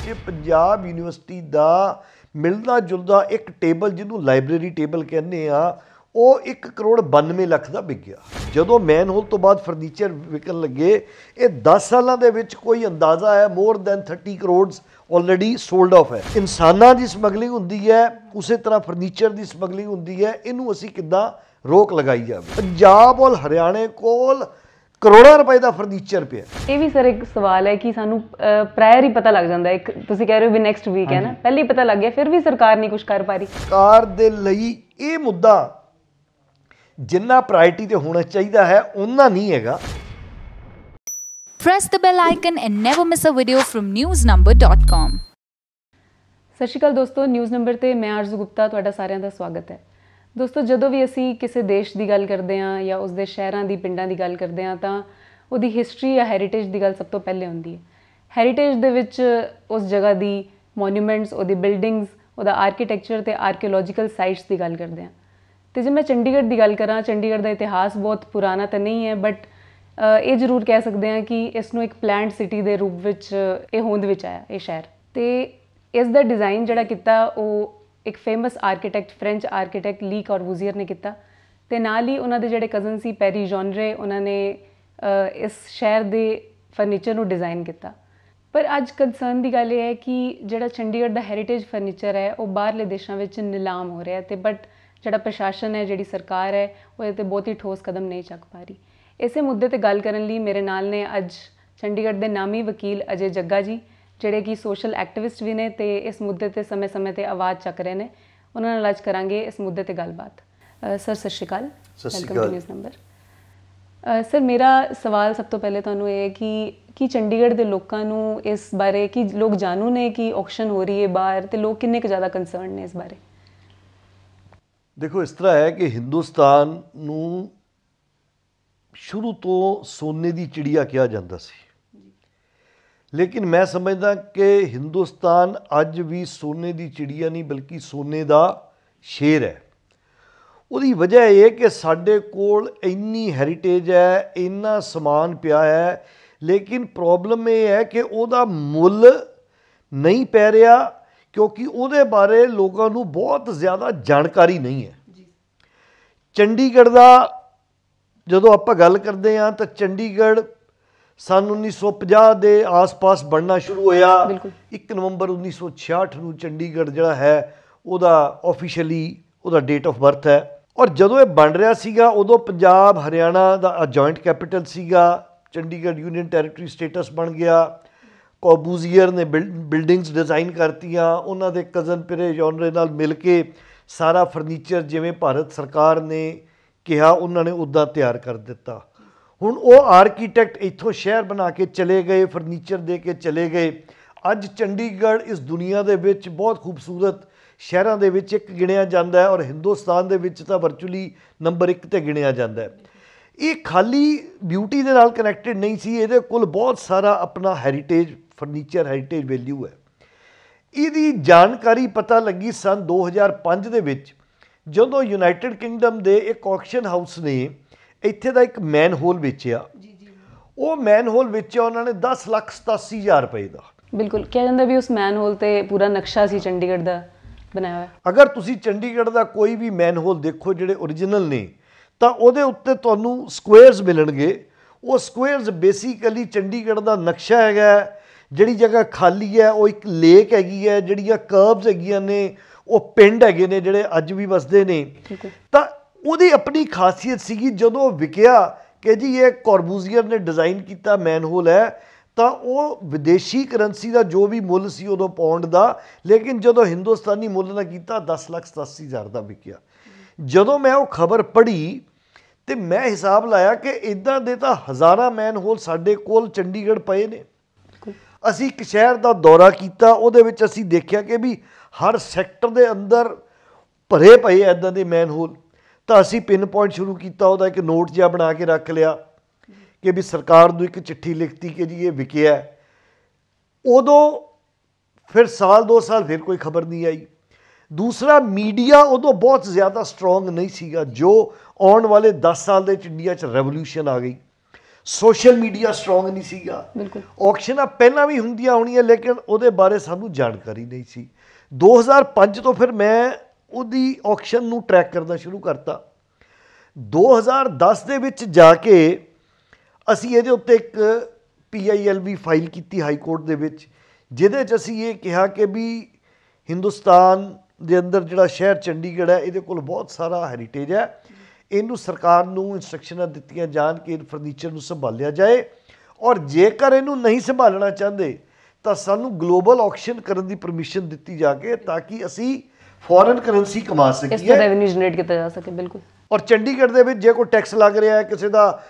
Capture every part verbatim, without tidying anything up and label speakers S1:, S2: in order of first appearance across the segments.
S1: ਵਿੱਚ ਪੰਜਾਬ ਯੂਨੀਵਰਸਿਟੀ ਦਾ ਮਿਲਦਾ ਜੁਲਦਾ ਇੱਕ ਟੇਬਲ ਜਿਹਨੂੰ ਲਾਇਬ੍ਰੇਰੀ ਟੇਬਲ ਕਹਿੰਦੇ ਆ ਉਹ ਇੱਕ ਕਰੋੜ ਬਾਨਵੇਂ ਲੱਖ ਦਾ ਵਿਕ ਗਿਆ। ਜਦੋਂ ਮੈਨ ਹੋਲ ਤੋਂ ਬਾਅਦ ਫਰਨੀਚਰ ਵਿਕਣ ਲੱਗੇ ਇਹ ਦਸ ਸਾਲਾਂ ਦੇ ਵਿੱਚ ਕੋਈ ਅੰਦਾਜ਼ਾ ਹੈ more than thirty crores already sold off ਹੈ। ਇਨਸਾਨਾਂ ਦੀ ਸਮਗਲਿੰਗ ਹੁੰਦੀ ਹੈ, ਉਸੇ ਤਰ੍ਹਾਂ ਫਰਨੀਚਰ ਦੀ ਸਮਗਲਿੰਗ ਹੁੰਦੀ ਹੈ। ਇਹਨੂੰ ਅਸੀਂ ਕਿੱਦਾਂ ਰੋਕ ਲਗਾਈ ਜਾਵੇ। ਪੰਜਾਬ ਔਰ ਹਰਿਆਣੇ ਕੋਲ ਕਰੋੜਾਂ ਰੁਪਏ ਦਾ ਫਰਨੀਚਰ ਪਿਆ।
S2: ਇਹ ਵੀ ਸਰ ਇੱਕ ਸਵਾਲ ਹੈ ਕਿ ਸਾਨੂੰ ਪ੍ਰਾਇਰ ਹੀ ਪਤਾ ਲੱਗ ਜਾਂਦਾ, ਇੱਕ ਤੁਸੀਂ ਕਹਿ ਰਹੇ ਹੋ ਵੀ ਨੈਕਸਟ ਵੀਕ ਹੈ ਨਾ, ਪਹਿਲੇ ਹੀ ਪਤਾ ਲੱਗ ਗਿਆ, ਫਿਰ ਵੀ ਸਰਕਾਰ ਨਹੀਂ ਕੁਝ ਕਰ ਪਾ ਰਹੀ।
S1: ਸਰਕਾਰ ਦੇ ਲਈ ਇਹ ਮੁੱਦਾ ਜਿੰਨਾ ਪ੍ਰਾਇਰਟੀ ਤੇ ਹੋਣਾ ਚਾਹੀਦਾ ਹੈ ਉਹਨਾਂ ਨਹੀਂ ਹੈਗਾ।
S3: Press the bell icon and never miss a video from news number dot com।
S2: ਸਤਿ ਸ਼੍ਰੀ ਅਕਾਲ ਦੋਸਤੋ, ਨਿਊਜ਼ ਨੰਬਰ ਤੇ ਮੈਂ ਆਰਜ਼ੂ ਗੁਪਤਾ ਤੁਹਾਡਾ ਸਾਰਿਆਂ ਦਾ ਸਵਾਗਤ ਹੈ। ਦੋਸਤੋ, ਜਦੋਂ ਵੀ ਅਸੀਂ ਕਿਸੇ ਦੇਸ਼ ਦੀ ਗੱਲ ਕਰਦੇ ਹਾਂ ਜਾਂ ਉਸ ਦੇ ਸ਼ਹਿਰਾਂ ਦੀ ਪਿੰਡਾਂ ਦੀ ਗੱਲ ਕਰਦੇ ਹਾਂ ਤਾਂ ਉਹਦੀ ਹਿਸਟਰੀ ਜਾਂ ਹੈਰੀਟੇਜ ਦੀ ਗੱਲ ਸਭ ਤੋਂ ਪਹਿਲੇ ਹੁੰਦੀ ਹੈ। ਹੈਰੀਟੇਜ ਦੇ ਵਿੱਚ ਉਸ ਜਗ੍ਹਾ ਦੀ ਮੋਨੂਮੈਂਟਸ, ਉਹਦੀ ਬਿਲਡਿੰਗਸ, ਉਹਦਾ ਆਰਕੀਟੈਕਚਰ ਤੇ ਆਰਕੀਓਲੋਜੀਕਲ ਸਾਈਟਸ ਦੀ ਗੱਲ ਕਰਦੇ ਹਾਂ। ਤੇ ਜੇ ਮੈਂ ਚੰਡੀਗੜ੍ਹ ਦੀ ਗੱਲ ਕਰਾਂ, ਚੰਡੀਗੜ੍ਹ ਦਾ ਇਤਿਹਾਸ ਬਹੁਤ ਪੁਰਾਣਾ ਤਾਂ ਨਹੀਂ ਹੈ, ਬਟ ਇਹ ਜ਼ਰੂਰ ਕਹਿ ਸਕਦੇ ਹਾਂ ਕਿ ਇਸ ਨੂੰ ਇੱਕ ਪਲੈਨਡ ਸਿਟੀ ਦੇ ਰੂਪ ਵਿੱਚ ਇਹ ਹੋਂਦ ਵਿੱਚ ਆਇਆ ਇਹ ਸ਼ਹਿਰ। ਤੇ ਇਸ ਦਾ ਡਿਜ਼ਾਈਨ ਜਿਹੜਾ ਕੀਤਾ ਉਹ ਇੱਕ ਫੇਮਸ ਆਰਕੀਟੈਕਟ, ਫ੍ਰੈਂਚ ਆਰਕੀਟੈਕਟ ਲੀ ਕੋਰਬੂਜ਼ੀਅਰ ਨੇ ਕੀਤਾ। ਅਤੇ ਨਾਲ ਹੀ ਉਹਨਾਂ ਦੇ ਜਿਹੜੇ ਕਜ਼ਨ ਸੀ ਪੈਰੀ ਜੌਨਰੇ, ਉਹਨਾਂ ਨੇ ਇਸ ਸ਼ਹਿਰ ਦੇ ਫਰਨੀਚਰ ਨੂੰ ਡਿਜ਼ਾਈਨ ਕੀਤਾ। ਪਰ ਅੱਜ ਕੰਸਰਨ ਦੀ ਗੱਲ ਇਹ ਹੈ ਕਿ ਜਿਹੜਾ ਚੰਡੀਗੜ੍ਹ ਦਾ ਹੈਰੀਟੇਜ ਫਰਨੀਚਰ ਹੈ ਉਹ ਬਾਹਰਲੇ ਦੇਸ਼ਾਂ ਵਿੱਚ ਨਿਲਾਮ ਹੋ ਰਿਹਾ, ਅਤੇ ਬਟ ਜਿਹੜਾ ਪ੍ਰਸ਼ਾਸਨ ਹੈ, ਜਿਹੜੀ ਸਰਕਾਰ ਹੈ, ਉਹ ਇਹਦੇ 'ਤੇ ਬਹੁਤ ਹੀ ਠੋਸ ਕਦਮ ਨਹੀਂ ਚੱਕ ਪਾ ਰਹੀ। ਇਸੇ ਮੁੱਦੇ 'ਤੇ ਗੱਲ ਕਰਨ ਲਈ ਮੇਰੇ ਨਾਲ ਨੇ ਅੱਜ ਚੰਡੀਗੜ੍ਹ ਦੇ ਨਾਮੀ ਵਕੀਲ ਅਜੇ ਜੱਗਾ ਜੀ, ਜਿਹੜੇ ਕਿ ਸੋਸ਼ਲ ਐਕਟਿਵਿਸਟ ਵੀ ਨੇ ਅਤੇ ਇਸ ਮੁੱਦੇ 'ਤੇ ਸਮੇਂ ਸਮੇਂ 'ਤੇ ਆਵਾਜ਼ ਚੱਕ ਰਹੇ ਨੇ। ਉਹਨਾਂ ਨਾਲ ਅੱਜ ਕਰਾਂਗੇ ਇਸ ਮੁੱਦੇ 'ਤੇ ਗੱਲਬਾਤ। ਸਰ ਸਤਿ ਸ਼੍ਰੀ ਅਕਾਲ, welcome to news number. Sir ਮੇਰਾ ਸਵਾਲ ਸਭ ਤੋਂ ਪਹਿਲੇ ਤੁਹਾਨੂੰ ਇਹ ਹੈ ਕਿ ਕੀ ਚੰਡੀਗੜ੍ਹ ਦੇ ਲੋਕਾਂ ਨੂੰ ਇਸ ਬਾਰੇ, ਕਿ ਲੋਕ ਜਾਣੂ ਨੇ ਕਿ ਔਕਸ਼ਨ ਹੋ ਰਹੀ ਹੈ ਬਾਹਰ, ਅਤੇ ਲੋਕ ਕਿੰਨੇ ਕੁ ਜ਼ਿਆਦਾ ਕੰਸਰਨ ਨੇ ਇਸ ਬਾਰੇ?
S1: ਦੇਖੋ, ਇਸ ਤਰ੍ਹਾਂ ਹੈ ਕਿ ਹਿੰਦੁਸਤਾਨ ਨੂੰ ਸ਼ੁਰੂ ਤੋਂ ਸੋਨੇ ਦੀ ਚਿੜੀਆ ਕਿਹਾ ਜਾਂਦਾ ਸੀ, ਲੇਕਿਨ ਮੈਂ ਸਮਝਦਾ ਕਿ ਹਿੰਦੁਸਤਾਨ ਅੱਜ ਵੀ ਸੋਨੇ ਦੀ ਚਿੜੀਆ ਨਹੀਂ ਬਲਕਿ ਸੋਨੇ ਦਾ ਸ਼ੇਰ ਹੈ। ਉਹਦੀ ਵਜ੍ਹਾ ਇਹ ਹੈ ਕਿ ਸਾਡੇ ਕੋਲ ਇੰਨੀ ਹੈਰੀਟੇਜ ਹੈ, ਇੰਨਾ ਸਮਾਨ ਪਿਆ ਹੈ, ਲੇਕਿਨ ਪ੍ਰੋਬਲਮ ਇਹ ਹੈ ਕਿ ਉਹਦਾ ਮੁੱਲ ਨਹੀਂ ਪੈ ਰਿਹਾ ਕਿਉਂਕਿ ਉਹਦੇ ਬਾਰੇ ਲੋਕਾਂ ਨੂੰ ਬਹੁਤ ਜ਼ਿਆਦਾ ਜਾਣਕਾਰੀ ਨਹੀਂ ਹੈ। ਚੰਡੀਗੜ੍ਹ ਦਾ ਜਦੋਂ ਆਪਾਂ ਗੱਲ ਕਰਦੇ ਹਾਂ ਤਾਂ ਚੰਡੀਗੜ੍ਹ ਸੰਨ ਉੱਨੀ ਸੌ ਪੰਜਾਹ ਦੇ ਆਸ-ਪਾਸ ਬਣਨਾ ਸ਼ੁਰੂ ਹੋਇਆ। ਇੱਕ ਨਵੰਬਰ ਉੱਨੀ ਸੌ ਛਿਆਹਠ ਨੂੰ ਚੰਡੀਗੜ੍ਹ ਜਿਹੜਾ ਹੈ ਉਹਦਾ ਆਫੀਸ਼ੀਅਲੀ ਉਹਦਾ ਡੇਟ ਆਫ ਬਰਥ ਹੈ। ਔਰ ਜਦੋਂ ਇਹ ਬਣ ਰਿਹਾ ਸੀਗਾ ਉਦੋਂ ਪੰਜਾਬ ਹਰਿਆਣਾ ਦਾ ਜੁਆਇੰਟ ਕੈਪੀਟਲ ਸੀਗਾ। ਚੰਡੀਗੜ੍ਹ ਯੂਨੀਅਨ ਟੈਰੀਟਰੀ ਸਟੇਟਸ ਬਣ ਗਿਆ। ਕੋਰਬੂਜ਼ੀਅਰ ਨੇ ਬਿਲ ਬਿਲਡਿੰਗਸ ਡਿਜ਼ਾਈਨ ਕਰਤੀਆਂ। ਉਹਨਾਂ ਦੇ ਕਜ਼ਨ ਪੇਰੇ ਜੌਨਰੇ ਨਾਲ ਮਿਲ ਕੇ ਸਾਰਾ ਫਰਨੀਚਰ ਜਿਵੇਂ ਭਾਰਤ ਸਰਕਾਰ ਨੇ ਕਿਹਾ ਉਹਨਾਂ ਨੇ ਉੱਦਾਂ ਤਿਆਰ ਕਰ ਦਿੱਤਾ। ਹੁਣ ਉਹ ਆਰਕੀਟੈਕਟ ਇੱਥੋਂ ਸ਼ਹਿਰ ਬਣਾ ਕੇ ਚਲੇ ਗਏ, ਫਰਨੀਚਰ ਦੇ ਕੇ ਚਲੇ ਗਏ। ਅੱਜ ਚੰਡੀਗੜ੍ਹ ਇਸ ਦੁਨੀਆ ਦੇ ਵਿੱਚ ਬਹੁਤ ਖੂਬਸੂਰਤ ਸ਼ਹਿਰਾਂ ਦੇ ਵਿੱਚ ਇੱਕ ਗਿਣਿਆ ਜਾਂਦਾ ਹੈ ਔਰ ਹਿੰਦੁਸਤਾਨ ਦੇ ਵਿੱਚ ਤਾਂ ਵਰਚੁਅਲੀ ਨੰਬਰ ਇੱਕ 'ਤੇ ਗਿਣਿਆ ਜਾਂਦਾ ਹੈ। ਇਹ ਖਾਲੀ ਬਿਊਟੀ ਦੇ ਨਾਲ ਕਨੈਕਟਡ ਨਹੀਂ ਸੀ, ਇਹਦੇ ਕੋਲ ਬਹੁਤ ਸਾਰਾ ਆਪਣਾ ਹੈਰੀਟੇਜ ਫਰਨੀਚਰ, ਹੈਰੀਟੇਜ ਵੈਲਿਊ ਹੈ। ਇਹਦੀ ਜਾਣਕਾਰੀ ਪਤਾ ਲੱਗੀ ਸੰਨ ਦੋ ਹਜ਼ਾਰ ਪੰਜ ਦੇ ਵਿੱਚ ਜਦੋਂ ਯੂਨਾਈਟਿਡ ਕਿੰਗਡਮ ਦੇ ਇੱਕ ਆਕਸ਼ਨ ਹਾਊਸ ਨੇ ਇੱਥੇ ਦਾ ਇੱਕ ਮੈਨ ਹੋਲ ਵੇਚਿਆ। ਉਹ ਮੈਨ ਹੋਲ ਵੇਚਿਆ ਉਹਨਾਂ ਨੇ ਦਸ ਲੱਖ ਸਤਾਸੀ ਹਜ਼ਾਰ ਰੁਪਏ ਦਾ। ਬਿਲਕੁਲ
S2: ਕਿਹਾ ਜਾਂਦਾ ਵੀ ਉਸ ਮੈਨ ਹੋਲ 'ਤੇ ਪੂਰਾ ਨਕਸ਼ਾ ਸੀ ਚੰਡੀਗੜ੍ਹ ਦਾ ਬਣਾਇਆ ਹੋਇਆ।
S1: ਅਗਰ ਤੁਸੀਂ ਚੰਡੀਗੜ੍ਹ ਦਾ ਕੋਈ ਵੀ ਮੈਨ ਹੋਲ ਦੇਖੋ ਜਿਹੜੇ ਓਰੀਜਨਲ ਨੇ ਤਾਂ ਉਹਦੇ ਉੱਤੇ ਤੁਹਾਨੂੰ ਸਕੁਏਅਰਸ ਮਿਲਣਗੇ। ਉਹ ਸਕੁਏਅਰਸ ਬੇਸਿਕਲੀ ਚੰਡੀਗੜ੍ਹ ਦਾ ਨਕਸ਼ਾ ਹੈਗਾ। ਜਿਹੜੀ ਜਗ੍ਹਾ ਖਾਲੀ ਹੈ ਉਹ ਇੱਕ ਲੇਕ ਹੈਗੀ ਹੈ, ਜਿਹੜੀਆਂ ਕਰਵਸ ਹੈਗੀਆਂ ਨੇ ਉਹ ਪਿੰਡ ਹੈਗੇ ਨੇ ਜਿਹੜੇ ਅੱਜ ਵੀ ਵਸਦੇ ਨੇ। ਤਾਂ ਉਹਦੀ ਆਪਣੀ ਖਾਸੀਅਤ ਸੀਗੀ। ਜਦੋਂ ਵਿਕਿਆ ਕਿ ਜੀ ਇਹ ਕੋਰਬੂਜ਼ੀਅਰ ਨੇ ਡਿਜ਼ਾਈਨ ਕੀਤਾ ਮੈਨ ਹੋਲ ਹੈ ਤਾਂ ਉਹ ਵਿਦੇਸ਼ੀ ਕਰੰਸੀ ਦਾ ਜੋ ਵੀ ਮੁੱਲ ਸੀ ਉਦੋਂ ਪਾਉਂਡ ਦਾ, ਲੇਕਿਨ ਜਦੋਂ ਹਿੰਦੁਸਤਾਨੀ ਮੁੱਲ ਨਾਲ ਕੀਤਾ ਦਸ ਲੱਖ ਸਤਾਸੀ ਹਜ਼ਾਰ ਦਾ ਵਿਕਿਆ। ਜਦੋਂ ਮੈਂ ਉਹ ਖਬਰ ਪੜ੍ਹੀ ਅਤੇ ਮੈਂ ਹਿਸਾਬ ਲਾਇਆ ਕਿ ਇੱਦਾਂ ਦੇ ਤਾਂ ਹਜ਼ਾਰਾਂ ਮੈਨ ਹੋਲ ਸਾਡੇ ਕੋਲ ਚੰਡੀਗੜ੍ਹ ਪਏ ਨੇ। ਅਸੀਂ ਇੱਕ ਸ਼ਹਿਰ ਦਾ ਦੌਰਾ ਕੀਤਾ, ਉਹਦੇ ਵਿੱਚ ਅਸੀਂ ਦੇਖਿਆ ਕਿ ਵੀ ਹਰ ਸੈਕਟਰ ਦੇ ਅੰਦਰ ਭਰੇ ਪਏ ਇੱਦਾਂ ਦੇ ਮੈਨ ਹੋਲ। ਤਾਂ ਅਸੀਂ ਪਿੰਨ ਪੁਆਇੰਟ ਸ਼ੁਰੂ ਕੀਤਾ, ਉਹਦਾ ਇੱਕ ਨੋਟ ਜਿਹਾ ਬਣਾ ਕੇ ਰੱਖ ਲਿਆ ਕਿ ਵੀ ਸਰਕਾਰ ਨੂੰ ਇੱਕ ਚਿੱਠੀ ਲਿਖਤੀ ਕਿ ਜੀ ਇਹ ਵਿਕਿਆ। ਉਦੋਂ ਫਿਰ ਸਾਲ ਦੋ ਸਾਲ ਫਿਰ ਕੋਈ ਖਬਰ ਨਹੀਂ ਆਈ। ਦੂਸਰਾ, ਮੀਡੀਆ ਉਦੋਂ ਬਹੁਤ ਜ਼ਿਆਦਾ ਸਟਰੋਂਗ ਨਹੀਂ ਸੀਗਾ। ਜੋ ਆਉਣ ਵਾਲੇ ਦਸ ਸਾਲ ਦੇ ਵਿੱਚ ਇੰਡੀਆ 'ਚ ਰੈਵੋਲਿਊਸ਼ਨ ਆ ਗਈ। ਸੋਸ਼ਲ ਮੀਡੀਆ ਸਟਰੋਂਗ ਨਹੀਂ ਸੀਗਾ।
S2: ਬਿਲਕੁਲ
S1: ਆਕਸ਼ਨਾਂ ਪਹਿਲਾਂ ਵੀ ਹੁੰਦੀਆਂ ਹੋਣੀਆਂ ਲੇਕਿਨ ਉਹਦੇ ਬਾਰੇ ਸਾਨੂੰ ਜਾਣਕਾਰੀ ਨਹੀਂ ਸੀ। ਦੋ ਹਜ਼ਾਰ ਪੰਜ ਤੋਂ ਫਿਰ ਮੈਂ ਉਹਦੀ ਆਕਸ਼ਨ ਨੂੰ ਟਰੈਕ ਕਰਨਾ ਸ਼ੁਰੂ ਕਰਤਾ। ਦੋ ਹਜ਼ਾਰ ਦਸ ਦੇ ਵਿੱਚ ਜਾ ਕੇ ਅਸੀਂ ਇਹਦੇ ਉੱਤੇ ਇੱਕ ਪੀ ਆਈ ਐਲ ਵੀ ਫਾਈਲ ਕੀਤੀ ਹਾਈ ਕੋਰਟ ਦੇ ਵਿੱਚ, ਜਿਹਦੇ 'ਚ ਅਸੀਂ ਇਹ ਕਿਹਾ ਕਿ ਵੀ ਹਿੰਦੁਸਤਾਨ ਦੇ ਅੰਦਰ ਜਿਹੜਾ ਸ਼ਹਿਰ ਚੰਡੀਗੜ੍ਹ ਹੈ ਇਹਦੇ ਕੋਲ ਬਹੁਤ ਸਾਰਾ ਹੈਰੀਟੇਜ ਹੈ, ਇਹਨੂੰ ਸਰਕਾਰ ਨੂੰ ਇੰਸਟਰਕਸ਼ਨਾਂ ਦਿੱਤੀਆਂ ਜਾਣ ਕਿ ਫਰਨੀਚਰ ਨੂੰ ਸੰਭਾਲਿਆ ਜਾਏ, ਔਰ ਜੇਕਰ ਇਹਨੂੰ ਨਹੀਂ ਸੰਭਾਲਣਾ ਚਾਹੁੰਦੇ ਤਾਂ ਸਾਨੂੰ ਗਲੋਬਲ ਆਕਸ਼ਨ ਕਰਨ ਦੀ ਪਰਮਿਸ਼ਨ ਦਿੱਤੀ ਜਾ ਕੇ, ਤਾਂ ਕਿ ਅਸੀਂ ਫੋਰਨ ਕਰੰਸੀ ਕਮਾ
S2: ਇਸ ਤੋਂ
S1: ਸਕੀਏ,
S2: ਰੈਵਨਿਊ ਜਨਰੇਟ ਕੀਤਾ ਜਾ ਸਕੇ। ਬਿਲਕੁਲ।
S1: ਔਰ ਚੰਡੀਗੜ੍ਹ ਦੇ ਵਿੱਚ ਜੇ ਕੋਈ ਟੈਕਸ ਲੱਗ ਰਿਹਾ ਹੈ, ਕਿਸੇ ਦਾ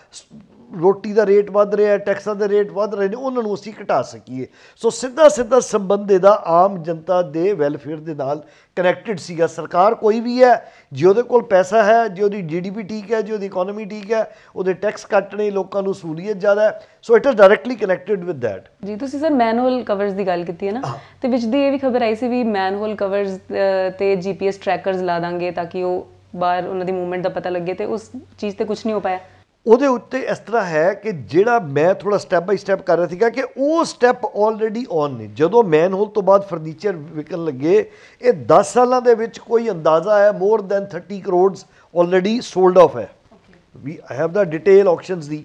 S1: ਰੋਟੀ ਦਾ ਰੇਟ ਵੱਧ ਰਿਹਾ, ਟੈਕਸਾਂ ਦੇ ਰੇਟ ਵੱਧ ਰਹੇ ਨੇ, ਉਹਨਾਂ ਨੂੰ ਅਸੀਂ ਘਟਾ ਸਕੀਏ। ਸੋ ਸਿੱਧਾ ਸਿੱਧਾ ਸੰਬੰਧ ਇਹਦਾ ਆਮ ਜਨਤਾ ਦੇ ਵੈਲਫੇਅਰ ਦੇ ਨਾਲ ਕਨੈਕਟਡ ਸੀਗਾ। ਸਰਕਾਰ ਕੋਈ ਵੀ ਹੈ, ਜੇ ਉਹਦੇ ਕੋਲ ਪੈਸਾ ਹੈ, ਜੇ ਉਹਦੀ ਜੀ ਡੀ ਪੀ ਠੀਕ ਹੈ, ਜੇ ਉਹਦੀ ਇਕੋਨਮੀ ਠੀਕ ਹੈ, ਉਹਦੇ ਟੈਕਸ ਘੱਟ ਨੇ, ਲੋਕਾਂ ਨੂੰ ਸਹੂਲੀਅਤ ਜ਼ਿਆਦਾ ਹੈ, so it is directly connected with that.
S2: ਜੀ ਤੁਸੀਂ ਸਰ ਮੈਨਹੋਲ ਕਵਰਸ ਦੀ ਗੱਲ ਕੀਤੀ ਹੈ ਨਾ, ਤੇ ਵਿੱਚ ਦੀ ਇਹ ਵੀ ਖਬਰ ਆਈ ਸੀ ਵੀ ਮੈਨਹੋਲ ਕਵਰਸ ਤੇ ਜੀ ਪੀ ਐਸ ਟਰੈਕਰਸ ਲਾ ਦਾਂਗੇ ਤਾਂ ਕਿ ਉਹ ਬਾਹਰ ਉਹਨਾਂ ਦੀ ਮੂਵਮੈਂਟ ਦਾ ਪਤਾ ਲੱਗੇ, ਤੇ ਉਸ ਚੀਜ਼ ਤੇ ਕੁਝ ਨਹੀਂ ਹੋ ਪਾਇਆ।
S1: ਉਹਦੇ ਉੱਤੇ ਇਸ ਤਰ੍ਹਾਂ ਹੈ ਕਿ ਜਿਹੜਾ ਮੈਂ ਥੋੜਾ ਸਟੈਪ ਬਾਈ ਸਟੈਪ ਕਰ ਰਿਹਾ ਸੀਗਾ ਕਿ ਉਹ ਸਟੈਪ ਆਲਰੇਡੀ ਔਨ ਨੇ। ਜਦੋਂ ਮੈਨਹੋਲ ਤੋਂ ਬਾਅਦ ਫਰਨੀਚਰ ਵਿਕਣ ਲੱਗੇ, ਇਹ ਦਸ ਸਾਲਾਂ ਦੇ ਵਿੱਚ ਕੋਈ ਅੰਦਾਜ਼ਾ ਹੈ more than thirty crores already sold off ਹੈ। ਵੀ ਆਈ ਹੈਵ ਦਾ ਡਿਟੇਲ ਆਕਸ਼ਨਸ ਦੀ,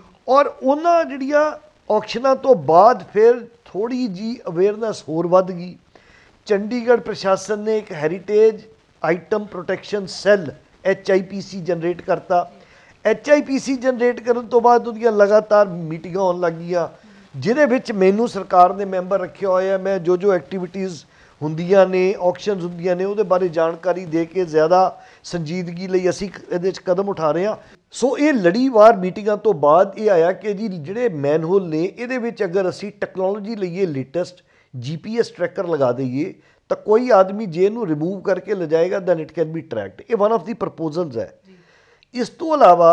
S1: ਔਰ ਉਹਨਾਂ ਜਿਹੜੀਆਂ ਆਕਸ਼ਨਾਂ ਤੋਂ ਬਾਅਦ ਫਿਰ ਥੋੜੀ ਜੀ ਅਵੇਅਰਨੈਸ ਹੋਰ ਵੱਧ ਗਈ। ਚੰਡੀਗੜ੍ਹ ਪ੍ਰਸ਼ਾਸਨ ਨੇ ਇੱਕ heritage item protection cell H I P C generate ਕਰਤਾ। H I P C generate ਕਰਨ ਤੋਂ ਬਾਅਦ ਉਹਦੀਆਂ ਲਗਾਤਾਰ ਮੀਟਿੰਗਾਂ ਹੋਣ ਲੱਗ ਗਈਆਂ, ਜਿਹਦੇ ਵਿੱਚ ਮੈਨੂੰ ਸਰਕਾਰ ਨੇ ਮੈਂਬਰ ਰੱਖਿਆ ਹੋਇਆ। ਮੈਂ ਜੋ ਜੋ ਐਕਟੀਵਿਟੀਜ਼ ਹੁੰਦੀਆਂ ਨੇ, ਆਕਸ਼ਨਸ ਹੁੰਦੀਆਂ ਨੇ, ਉਹਦੇ ਬਾਰੇ ਜਾਣਕਾਰੀ ਦੇ ਕੇ ਜ਼ਿਆਦਾ ਸੰਜੀਦਗੀ ਲਈ ਅਸੀਂ ਇਹਦੇ 'ਚ ਕਦਮ ਉਠਾ ਰਹੇ ਹਾਂ। ਸੋ ਇਹ ਲੜੀਵਾਰ ਮੀਟਿੰਗਾਂ ਤੋਂ ਬਾਅਦ ਇਹ ਆਇਆ ਕਿ ਜੀ ਜਿਹੜੇ ਮੈਨਹੋਲ ਨੇ ਇਹਦੇ ਵਿੱਚ ਅਗਰ ਅਸੀਂ ਟੈਕਨੋਲੋਜੀ ਲਈਏ, ਲੇਟੈਸਟ ਜੀ ਪੀ ਐਸ ਟਰੈਕਰ ਲਗਾ ਦਈਏ, ਤਾਂ ਕੋਈ ਆਦਮੀ ਜੇ ਇਹਨੂੰ ਰਿਮੂਵ ਕਰਕੇ ਲਿਜਾਏਗਾ then it can be tracked. ਇਹ ਵਨ ਆਫ ਦੀ ਪ੍ਰਪੋਜ਼ਲਸ ਹੈ। ਇਸ ਤੋਂ ਇਲਾਵਾ